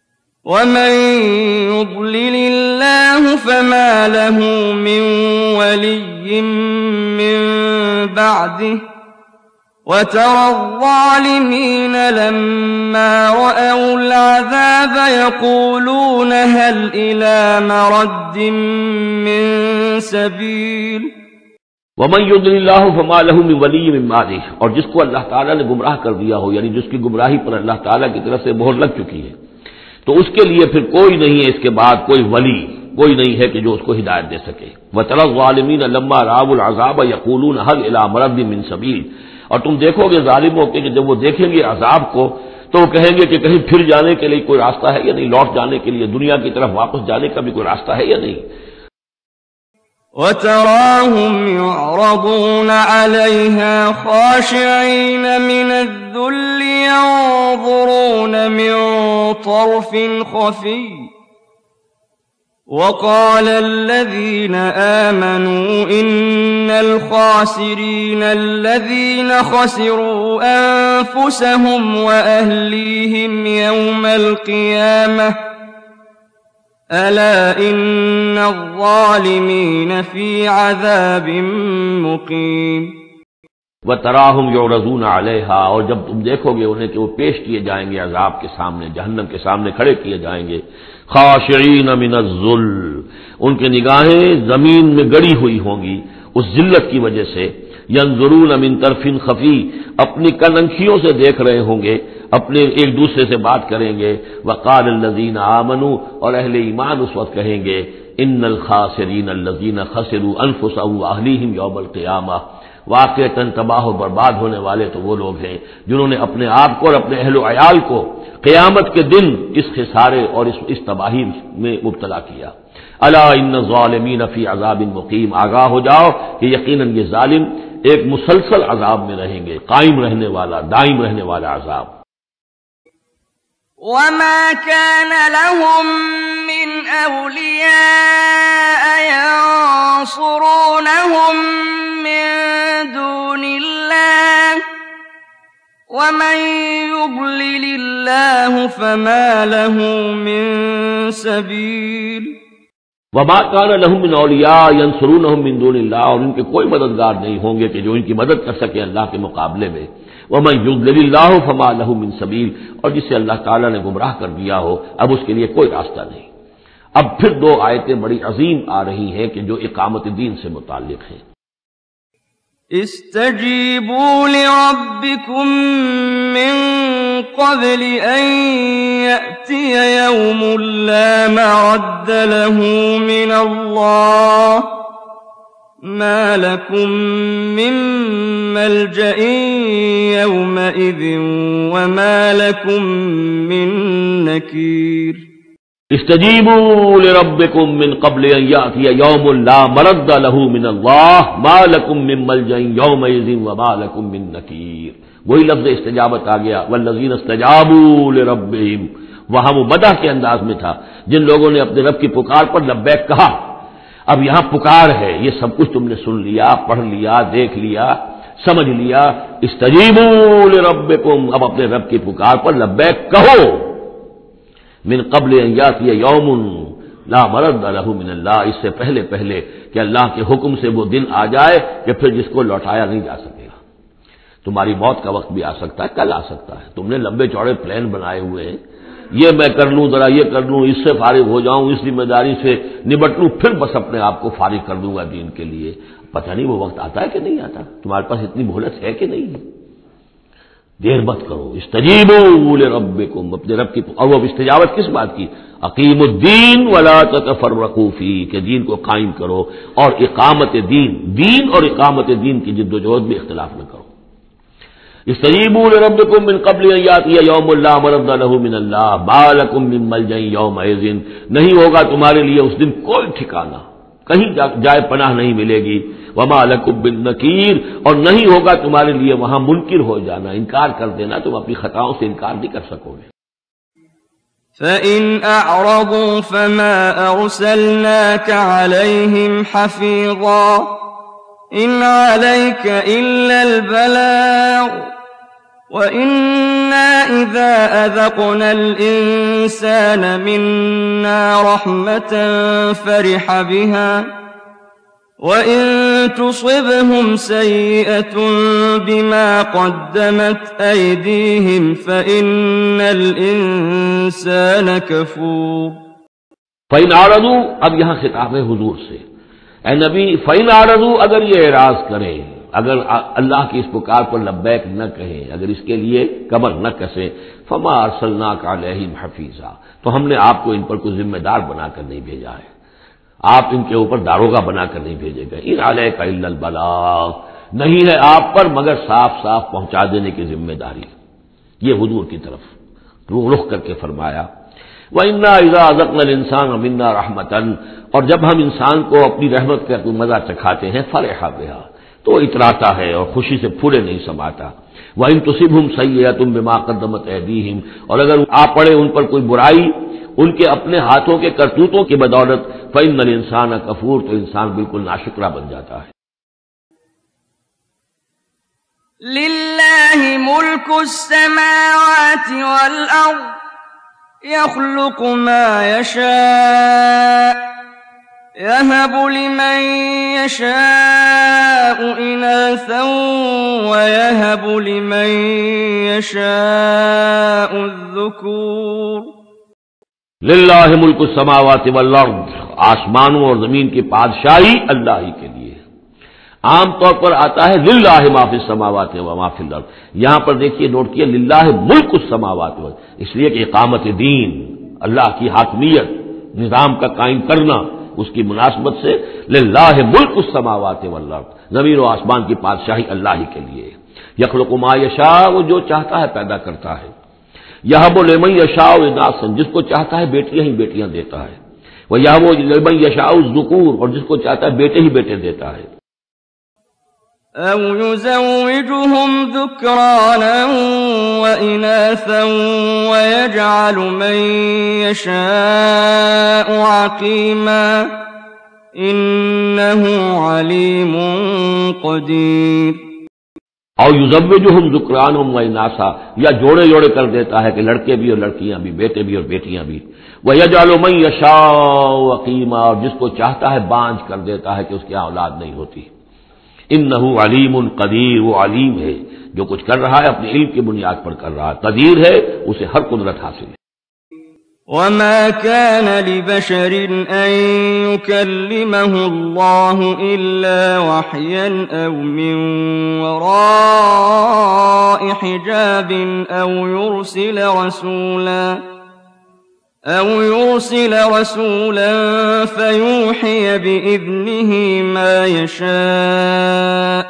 B: وَمَن يُضْلِلِ اللَّهُ فَمَا لَهُ مِن وَلِيٍّ مِّن بَعْدِهِ وَتَرَى الظَّالِمِينَ لَمَّا رَأَوُا الْعَذَابَ يَقُولُونَ هَلْ إِلَىٰ مَرَدٍّ مِّن سَبِيلٍ
C: وَمَن يُضْلِلِ اللَّهُ فَمَا لَهُ مِن وَلِيٍّ مِّن بَعْدِهِ، اور جس کو اللہ تعالیٰ نے گمراہ کر دیا ہو، یعنی جس کی گمراہی پر اللہ تعالیٰ کی طرف سے مہر لگ چکی ہے، تو اس کے لیے پھر کوئی نہیں ہے اس کے بعد کوئی ولی، کوئی نہیں ہے کہ جو اس کو ہدایت دے سکے۔ وَتَرَى الظَّالِمِينَ لَمَّا رَأَوُا الْعَذَابَ يَقُولُونَ هَلْ إِلَىٰ مَرَدٍ مِّن سَبِيلٍ، اور تم دیکھو گے ظالموں کے کہ جب وہ دیکھیں گے عذاب کو تو وہ کہیں گے کہ کہیں پھر جانے کے لیے کوئی راستہ ہے یا نہیں، لوٹ جانے کے لیے دنیا کی طرف واپس جانے کا بھی کوئی راستہ ہے یا نہیں۔
B: وَتَرَاهُمْ يُعْرَضُونَ عَلَيْهَا خَاشِعِينَ مِنَ الذُّلِّ يَنظُرُونَ مِن طَرْفٍ خَفِيٍّ وَقَالَ الَّذِينَ آمَنُوا إِنَّ الْخَاسِرِينَ الَّذِينَ خَسِرُوا أَنفُسَهُمْ وَأَهْلِيهِمْ يَوْمَ الْقِيَامَةِ أَلَا إِنَّ الظَّالِمِينَ فِي عَذَابٍ مُقِيمٍ۔
C: وَتَرَاهُمْ يُعْرَضُونَ عَلَيْهَا، اور جب تم دیکھو گے انہیں کہ وہ پیش کیے جائیں گے عذاب کے سامنے، جہنم کے سامنے کھڑے کیے جائیں گے، خاشعین من الذل، ان کی نگاہیں زمین میں گڑی ہوئی ہوں گی اس ذلت کی وجہ سے، ینظرون من طرف خفی، اپنی کننکھیوں سے دیکھ رہے ہوں گے، اپنے ایک دوسرے سے بات کریں گے، وقال الذین آمنوا، اور اہل ایمان اس وقت کہیں گے، ان الخاسرین الذین خسروا انفسهم واہلیہم یوم القیامہ، واقعتاً تباہ و برباد ہونے والے تو وہ لوگ ہیں جنہوں نے اپنے آپ کو اور اپنے اہل و عیال کو قیامت کے دن اس خسارے اور اس اس تباہی میں مبتلا کیا۔ الا ان الظالمین فی عذاب مقیم، آگاہ ہو جاؤ کہ یقیناً یہ ظالم ایک مسلسل عذاب میں رہیں گے، قائم رہنے والا، دائم رہنے والا عذاب۔
B: وَمَا كَانَ لَهُم مِّنْ أَوْلِيَاءَ يَنصُرُونَهُم مِّن دُونِ اللَّهِ وَمَن يُضْلِلِ اللَّهُ فَمَا لَهُ مِن سَبِيلٍ۔
C: وما كان لهم من اولیاء ينصرونهم من دون اللہ، اور ان کے کوئی مددگار نہیں ہوں گے کہ جو ان کی مدد کر سکے اللہ کے مقابلے میں۔ ومن يضلل اللہ فما له من سبیل، اور جسے اللہ تعالیٰ نے گمراہ کر دیا ہو اب اس کے لیے کوئی راستہ نہیں۔ اب پھر دو آیتیں بڑی عظیم آ رہی ہیں کہ جو اقامت دین سے متعلق ہیں۔
B: استجیبوا لربکم من قبل ان یأتی یوم لا مرد له من اللہ ما لکم من ملجأ یومئذ وما لکم من نکیر۔
C: استجیبوا لربکم من قبل ان یأتی یوم لا مرد له من اللہ ما لکم من ملجأ یومئذ وما لکم من نکیر۔ وہی لفظ استجابت آ گیا، والذین استجابوا لربہم، وہاں وہ مدح کے انداز میں تھا جن لوگوں نے اپنے رب کی پکار پر لبیک کہا۔ اب یہاں پکار ہے، یہ سب کچھ تم نے سن لیا، پڑھ لیا، دیکھ لیا، سمجھ لیا۔ استجیبوا لربکم، اب اپنے رب کی پکار پر لبیک کہو۔ من قبل ان یاتی یوم لا مرد له من اللہ، اس سے پہلے پہلے کہ اللہ کے حکم سے وہ دن آ جائے کہ پھر جس کو لوٹایا نہیں جا سکے گا۔ تمہاری موت کا وقت بھی آ سکتا ہے، کل آ سکتا ہے۔ تم نے لمبے چوڑے پلان بنائے ہوئے ہیں، یہ میں کر لوں، ذرا یہ کر لوں، اس سے فارغ ہو جاؤں، اس ذمہ داری سے نبٹ لوں، پھر بس اپنے آپ کو فارغ کر دوں گا دین کے لیے۔ پتہ نہیں وہ وقت آتا ہے کہ نہیں آتا، تمہارے پاس اتنی مہلت ہے کہ نہیں ہے۔ دیر مت کرو۔ استجیبوا لربکم، اپنے رب کی، اور وہ استجابت کس بات کی؟ اقیم الدین ولا تتفرقوا فیہ، کہ دین کو قائم کرو اور اقامت دین، دین اور اقامت دین کی جد و جہد میں اختلاف نہ کرو۔ استجیبوا لربکم من قبل ان یاتی یوم لا مرد له من اللہ ما لکم من ملجأ یومئذ، نہیں ہوگا تمہارے لیے اس دن کوئی ٹھکانہ، کہیں جائے پناہ نہیں ملے گی۔ وما لکم من نکیر، اور نہیں ہوگا تمہارے لیے وہاں منکر ہو جانا، انکار کر دینا، تم اپنی خطاؤں سے انکار نہیں کر سکو گے۔
B: فَإِنْ أَعْرَضُوا فَمَا أَرْسَلْنَاكَ عَلَيْهِمْ حَفِيظًا إِنْ عَلَيْكَ إِلَّا الْبَلَاغُ وَإِنَّا إِذَا أَذَقْنَا الْإِنسَانَ مِنَّا رَحْمَةً فَرِحَ بِهَا وَإِن تُصِبْهُمْ سَيِّئَةٌ بِمَا قَدَّمَتْ أَيْدِيهِمْ فَإِنَّ الْإِنسَانَ كَفُورٌ۔
C: فَإِنْ أَعْرَضُوا، اب یہاں خطاب ہے حضور سے، اے نبی فَإِنْ أَعْرَضُوا، اگر یہ اعراض کریں، اگر اللہ کی اس پکار پر لبیک نہ کہیں، اگر اس کے لیے کمر نہ کسیں، فَمَا أَرْسَلْنَاكَ عَلَيْهِمْ حَفِيظًا، تو ہم نے آپ کو ان پر کوئی ذمہ دار بنا کر نہیں بھیجا ہے، آپ ان کے اوپر داروغہ بنا کر نہیں بھیجے گئے۔ اِنْ عَلَيْكَ إِلَّا الْبَلَاغُ، نہیں ہے آپ پر مگر صاف صاف پہنچا دینے کی ذمہ داری۔ یہ حضور کی طرف رخ کر کے فرمایا، وَإِنَّا إِذَا أَذَقْنَا الْإِنسَانَ مِنَّا رَحْمَةً، اور جب ہم انسان کو اپنی رحمت کا مزہ چکھاتے ہیں، فَرِحَ بِهَا، تو اتراتا ہے اور خوشی سے پھولے نہیں سماتا۔ وَإِن تُصِبْهُمْ سَيِّئَةٌ بِمَا قَدَّمَتْ أَيْدِيهِمْ، اور اگر آ پڑے ان پر کوئی برائی ان کے اپنے ہاتھوں کے کرتوتوں کی بدولت، فَإِنَّ الْإِنسَانَ كَفُورٌ، تو انسان بالکل ناشکرا بن جاتا ہے۔
B: لِلَّهِ مُلْكُ السَّمَاوَاتِ وَالْأَرْضِ يَخْلُقُ مَا يَشَاءُ يَهَبُ لِمَن يَشَاءُ إِنَاثًا وَيَهَبُ لِمَن يَشَاءُ الذُّكُورَ۔
C: للہ ملک السماوات والارض، آسمانوں اور زمین کی بادشاہی اللہ ہی کے لیے۔ عام طور پر آتا ہے للہ ما فی السماوات و ما فی الارض، یہاں پر دیکھیے نوٹ کیے للہ ملک السماوات والارض، اس لیے کہ اقامت دین، اللہ کی حاکمیت، نظام کا قائم کرنا، اس کی مناسبت سے للہ ملک السماوات والارض، زمین و آسمان کی بادشاہی اللہ ہی کے لیے۔ یخلق ما یشاء، وہ جو چاہتا ہے پیدا کرتا ہے۔ یہب لمن یشاء اناثا، جس کو چاہتا ہے بیٹیاں ہی بیٹیاں دیتا ہے۔ وہ یہب لمن یشاء الذکور، اور جس کو چاہتا ہے بیٹے ہی بیٹے دیتا ہے۔
B: أَوْ يُزَوِّجُهُمْ ذُكْرَانًا وَإِنَاثًا وَيَجْعَلُ مَن يَشَاءُ عَقِيمًا إِنَّهُ عَلِيمٌ قَدِيرٌ۔
C: او یزوجہم ذکرانہم و اناسا، یا جوڑے جوڑے کر دیتا ہے کہ لڑکے بھی اور لڑکیاں بھی، بیٹے بھی اور بیٹیاں بھی۔ وَيَجْعَلُ مَن يَشَاءُ عَقِيمًا، اور جس کو چاہتا ہے بانجھ کر دیتا ہے کہ اس کی اولاد نہیں ہوتی۔ انہ علیم قدیر، وہ علیم ہے، جو کچھ کر رہا ہے اپنے علم کی بنیاد پر کر رہا ہے، قدیر ہے، اسے ہر قدرت حاصل ہے۔
B: وَمَا كَانَ لِبَشَرٍ أَن يُكَلِّمَهُ اللَّهُ إِلَّا وَحْيًا أَوْ مِن وَرَاءِ حِجَابٍ أَوْ يُرْسِلَ رَسُولًا أَوْ يُرْسِلَ رَسُولًا فَيُوحِيَ بِإِذْنِهِ مَا يَشَاءُ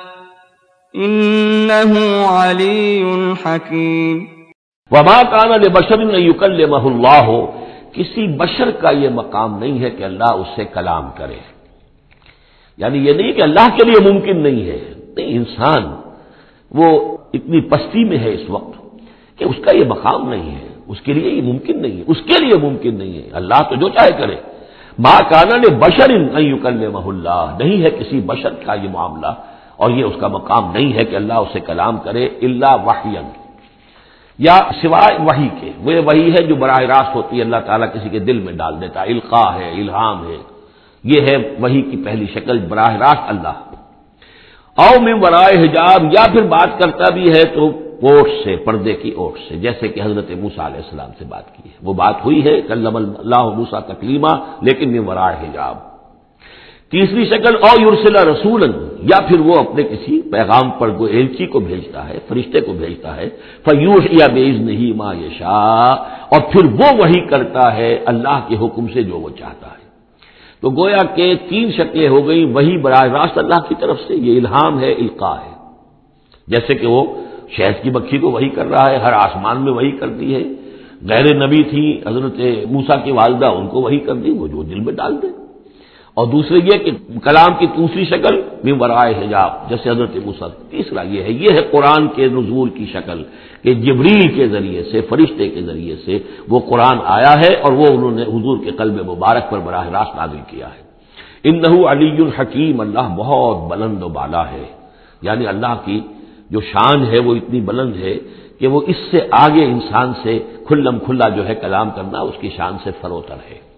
B: إِنَّهُ عَلِيٌّ حَكِيمٌ۔
C: وما کان لبشر ان یکلمہ اللہ، کسی بشر کا یہ مقام نہیں ہے کہ اللہ اس سے کلام کرے، یعنی یہ نہیں کہ اللہ کے لیے ممکن نہیں ہے، نہیں، انسان وہ اتنی پستی میں ہے اس وقت کہ اس کا یہ مقام نہیں ہے، اس کے لیے یہ ممکن نہیں ہے، اس کے لیے ممکن نہیں ہے، اللہ تو جو چاہے کرے۔ ما کان لبشر ان یکلمہ اللہ، نہیں ہے کسی بشر کا یہ معاملہ اور یہ اس کا مقام نہیں ہے کہ اللہ اسے کلام کرے، الا وحیا، یا سوائے وحی کے، وہ وحی ہے جو براہ راست ہوتی ہے، اللہ تعالیٰ کسی کے دل میں ڈال دیتا ہے، القاء ہے، الہام ہے، یہ ہے وحی کی پہلی شکل، براہ راست اللہ۔ او من ورائے حجاب، یا پھر بات کرتا بھی ہے تو اوٹ سے، پردے کی اوٹ سے، جیسے کہ حضرت موسیٰ علیہ السلام سے بات کی ہے، وہ بات ہوئی ہے کلم اللہ موسیٰ تکلیما، لیکن من ورائے حجاب۔ تیسری شکل او یرسل رسولا، یا پھر وہ اپنے کسی پیغام پر کوئی ایلچی کو بھیجتا ہے، فرشتے کو بھیجتا ہے، فیوحی بإذنہ ما یشاء، اور پھر وہ وحی کرتا ہے اللہ کے حکم سے جو وہ چاہتا ہے۔ تو گویا کہ تین شکلیں ہو گئی، وحی براہ راست اللہ کی طرف سے، یہ الہام ہے، القاء ہے، جیسے کہ وہ شہد کی مکھی کو وحی کر رہا ہے، ہر آسمان میں وحی کرتی ہے۔ غیر نبی تھی حضرت موسیٰ کی والدہ، ان کو وحی کر دی، وہ جو دل میں ڈال دے۔ اور دوسرے یہ کہ کلام کی دوسری شکل من ورائے حجاب، جیسے حضرت موسیٰ۔ تیسرا یہ ہے، یہ ہے قرآن کے نزول کی شکل، کہ جبریل کے ذریعے سے، فرشتے کے ذریعے سے وہ قرآن آیا ہے اور وہ انہوں نے حضور کے قلب مبارک پر براہ راست نازل کیا ہے۔ انہ علی حکیم، اللہ بہت بلند و بالا ہے، یعنی اللہ کی جو شان ہے وہ اتنی بلند ہے کہ وہ اس سے آگے انسان سے کھلم کھلا جو ہے کلام کرنا اس کی شان سے فروتر ہے۔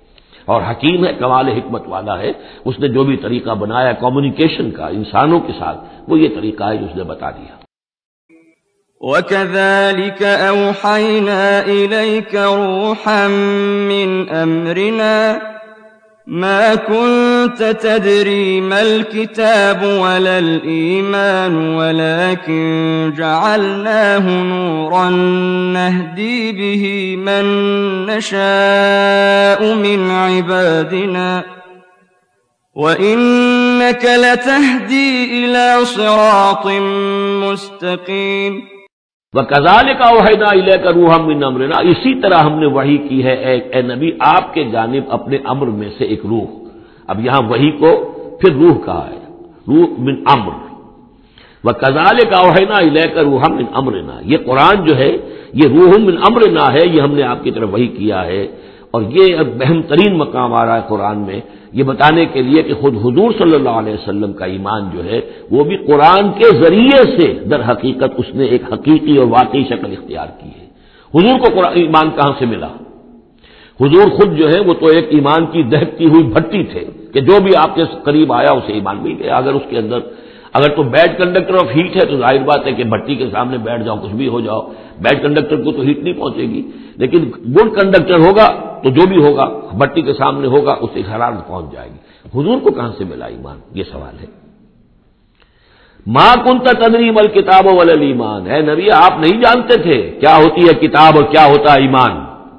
C: اور حکیم ہے، کمال حکمت والا ہے، اس نے جو بھی طریقہ بنایا کمیونیکیشن کا انسانوں کے ساتھ، وہ یہ طریقہ ہے جو اس نے بتا دیا۔
B: وَكَذَلِكَ أَوْحَيْنَا إِلَيْكَ رُوحًا مِّنْ أَمْرِنَا مَا كُنتَ تَدْرِي مَا الْكِتَابُ وَلَا الْإِيمَانُ وَلَكِن جَعَلْنَاهُ نُورًا نَّهْدِي بِهِ مَن نَّشَاءُ مِنْ عِبَادِنَا وَإِنَّكَ لَتَهْدِي إِلَىٰ صِرَاطٍ مُّسْتَقِيمٍ۔
C: وَكَذَلِكَ أَوْحَيْنَا إِلَيْكَ رُوحًا مِّنْ أَمْرِنَا، اسی طرح ہم نے وحی کی ہے اے, اے نبی آپ کے جانب اپنے امر میں سے ایک روح۔ اب یہاں وحی کو پھر روح کہا ہے، روح من امر۔ وَكَذَلِكَ أَوْحَيْنَا إِلَيْكَ رُوحًا مِّنْ أَمْرِنَا، یہ قرآن جو ہے یہ روح من امرنا ہے، یہ ہم نے آپ کی طرف وحی کیا ہے۔ اور یہ اب اہم ترین مقام آ رہا ہے قرآن میں، یہ بتانے کے لیے کہ خود حضور صلی اللہ علیہ وسلم کا ایمان جو ہے وہ بھی قرآن کے ذریعے سے در حقیقت اس نے ایک حقیقی اور واقعی شکل اختیار کی ہے۔ حضور کو قرآن ایمان کہاں سے ملا؟ حضور خود جو ہے وہ تو ایک ایمان کی دہکتی ہوئی بھٹی تھے کہ جو بھی آپ کے قریب آیا اسے ایمان مل گیا۔ اگر اس کے اندر اگر تو بیڈ کنڈکٹر آف ہیٹ ہے تو ظاہر بات ہے کہ بھٹی کے سامنے بیٹھ جاؤ کچھ بھی ہو جاؤ، بیڈ کنڈکٹر کو تو ہیٹ نہیں پہنچے گی، لیکن گڈ کنڈکٹر ہوگا تو جو بھی ہوگا بھٹی کے سامنے ہوگا اسے حرارت پہنچ جائے گی۔ حضور کو کہاں سے ملا ایمان؟ یہ سوال ہے۔ ما کنت تدری ما الکتاب ولا الایمان، اے نبی آپ نہیں جانتے تھے کیا ہوتی ہے کتاب اور کیا ہوتا ہے ایمان۔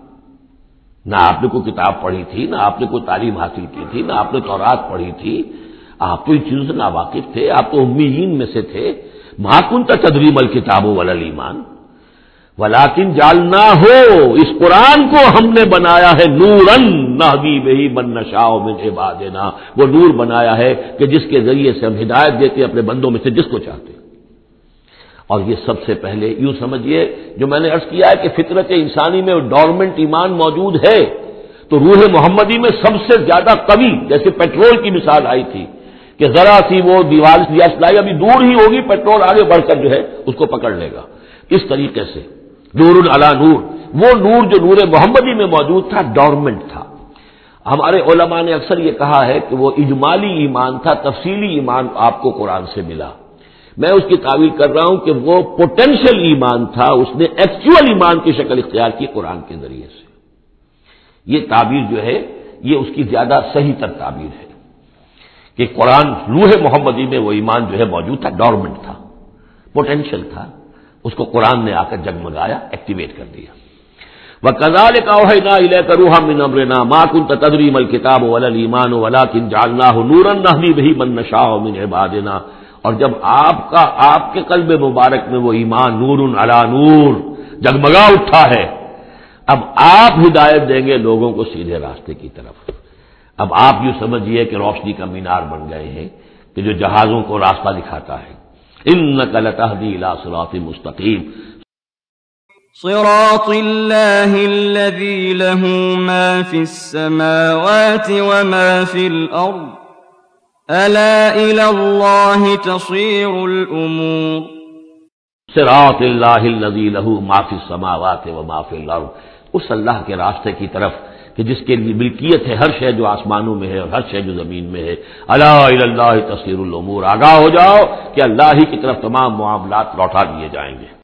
C: نہ آپ نے کوئی کتاب پڑھی تھی، نہ آپ نے کوئی تعلیم حاصل کی تھی، نہ آپ نے تورات پڑھی تھی، آپ تو ان چیزوں سے ناواقف تھے، آپ تو امیین میں سے تھے۔ ما کنت تدری ما الکتاب ولا الایمان ولیکن جعلناہ، اس قرآن کو ہم نے بنایا ہے نوراً نہدی بہ من نشاء من عبادنا، وہ نور بنایا ہے کہ جس کے ذریعے سے ہم ہدایت دیتے ہیں اپنے بندوں میں سے جس کو چاہتے ہیں۔ اور یہ سب سے پہلے یوں سمجھیے جو میں نے عرض کیا ہے کہ فطرت انسانی میں ڈورمنٹ ایمان موجود ہے، تو روح محمدی میں سب سے زیادہ قوی، جیسے پیٹرول کی مثال آئی تھی کہ ذرا سی وہ دیوار یا سلائی ابھی دور ہی ہوگی، پیٹرول آگے بڑھ کر جو ہے اس کو پکڑ لے گا۔ اس طریقے سے نور علی نور، وہ نور جو نور محمدی میں موجود تھا ڈورمنٹ تھا۔ ہمارے علماء نے اکثر یہ کہا ہے کہ وہ اجمالی ایمان تھا، تفصیلی ایمان آپ کو قرآن سے ملا۔ میں اس کی تعویل کر رہا ہوں کہ وہ پوٹینشیل ایمان تھا، اس نے ایکچوئل ایمان کی شکل اختیار کی قرآن کے ذریعے سے۔ یہ تعبیر جو ہے یہ اس کی زیادہ صحیح تر تعبیر ہے کہ قرآن روح محمدی میں وہ ایمان جو ہے موجود تھا، ڈورمنٹ تھا، پوٹینشیل تھا، اس کو قرآن نے آ کر جگمگایا، ایکٹیویٹ کر دیا۔ وَكَذَلِكَ أَوْحَيْنَا إِلَيْكَ رُوحًا مِّنْ أَمْرِنَا مَا كُنتَ تَدْرِي مَا الْكِتَابُ وَلَا الْإِيمَانُ وَلَكِن جَعَلْنَاهُ نُورًا نَّهْدِي بِهِ مَن نَّشَاءُ مِنْ عِبَادِنَا، اور جب آپ کا آپ کے قلب مبارک میں وہ ایمان نور علی نور جگمگا اٹھا ہے، اب آپ ہدایت دیں گے لوگوں کو سیدھے راستے کی طرف۔ اب آپ یوں سمجھیے کہ روشنی کا مینار بن گئے ہیں کہ جو جہازوں کو راستہ دکھاتا ہے۔ إِنَّكَ لَتَهْدِي إِلَىٰ صِرَاطٍ مُّسْتَقِيمٍ،
B: صراط الله الذي له ما في السماوات وما في الأرض ألا إلى الله تصير الأمور۔
C: صراط اللہ الذی لہ ما فی السماوات وما فی الارض، اس اللہ کے راستے کی طرف کہ جس کے لیے ملکیت ہے ہر شے جو آسمانوں میں ہے اور ہر شے جو زمین میں ہے۔ الا الی اللہ تصیر الامور، آگاہ ہو جاؤ کہ اللہ ہی کی طرف تمام معاملات لوٹا دیے جائیں گے۔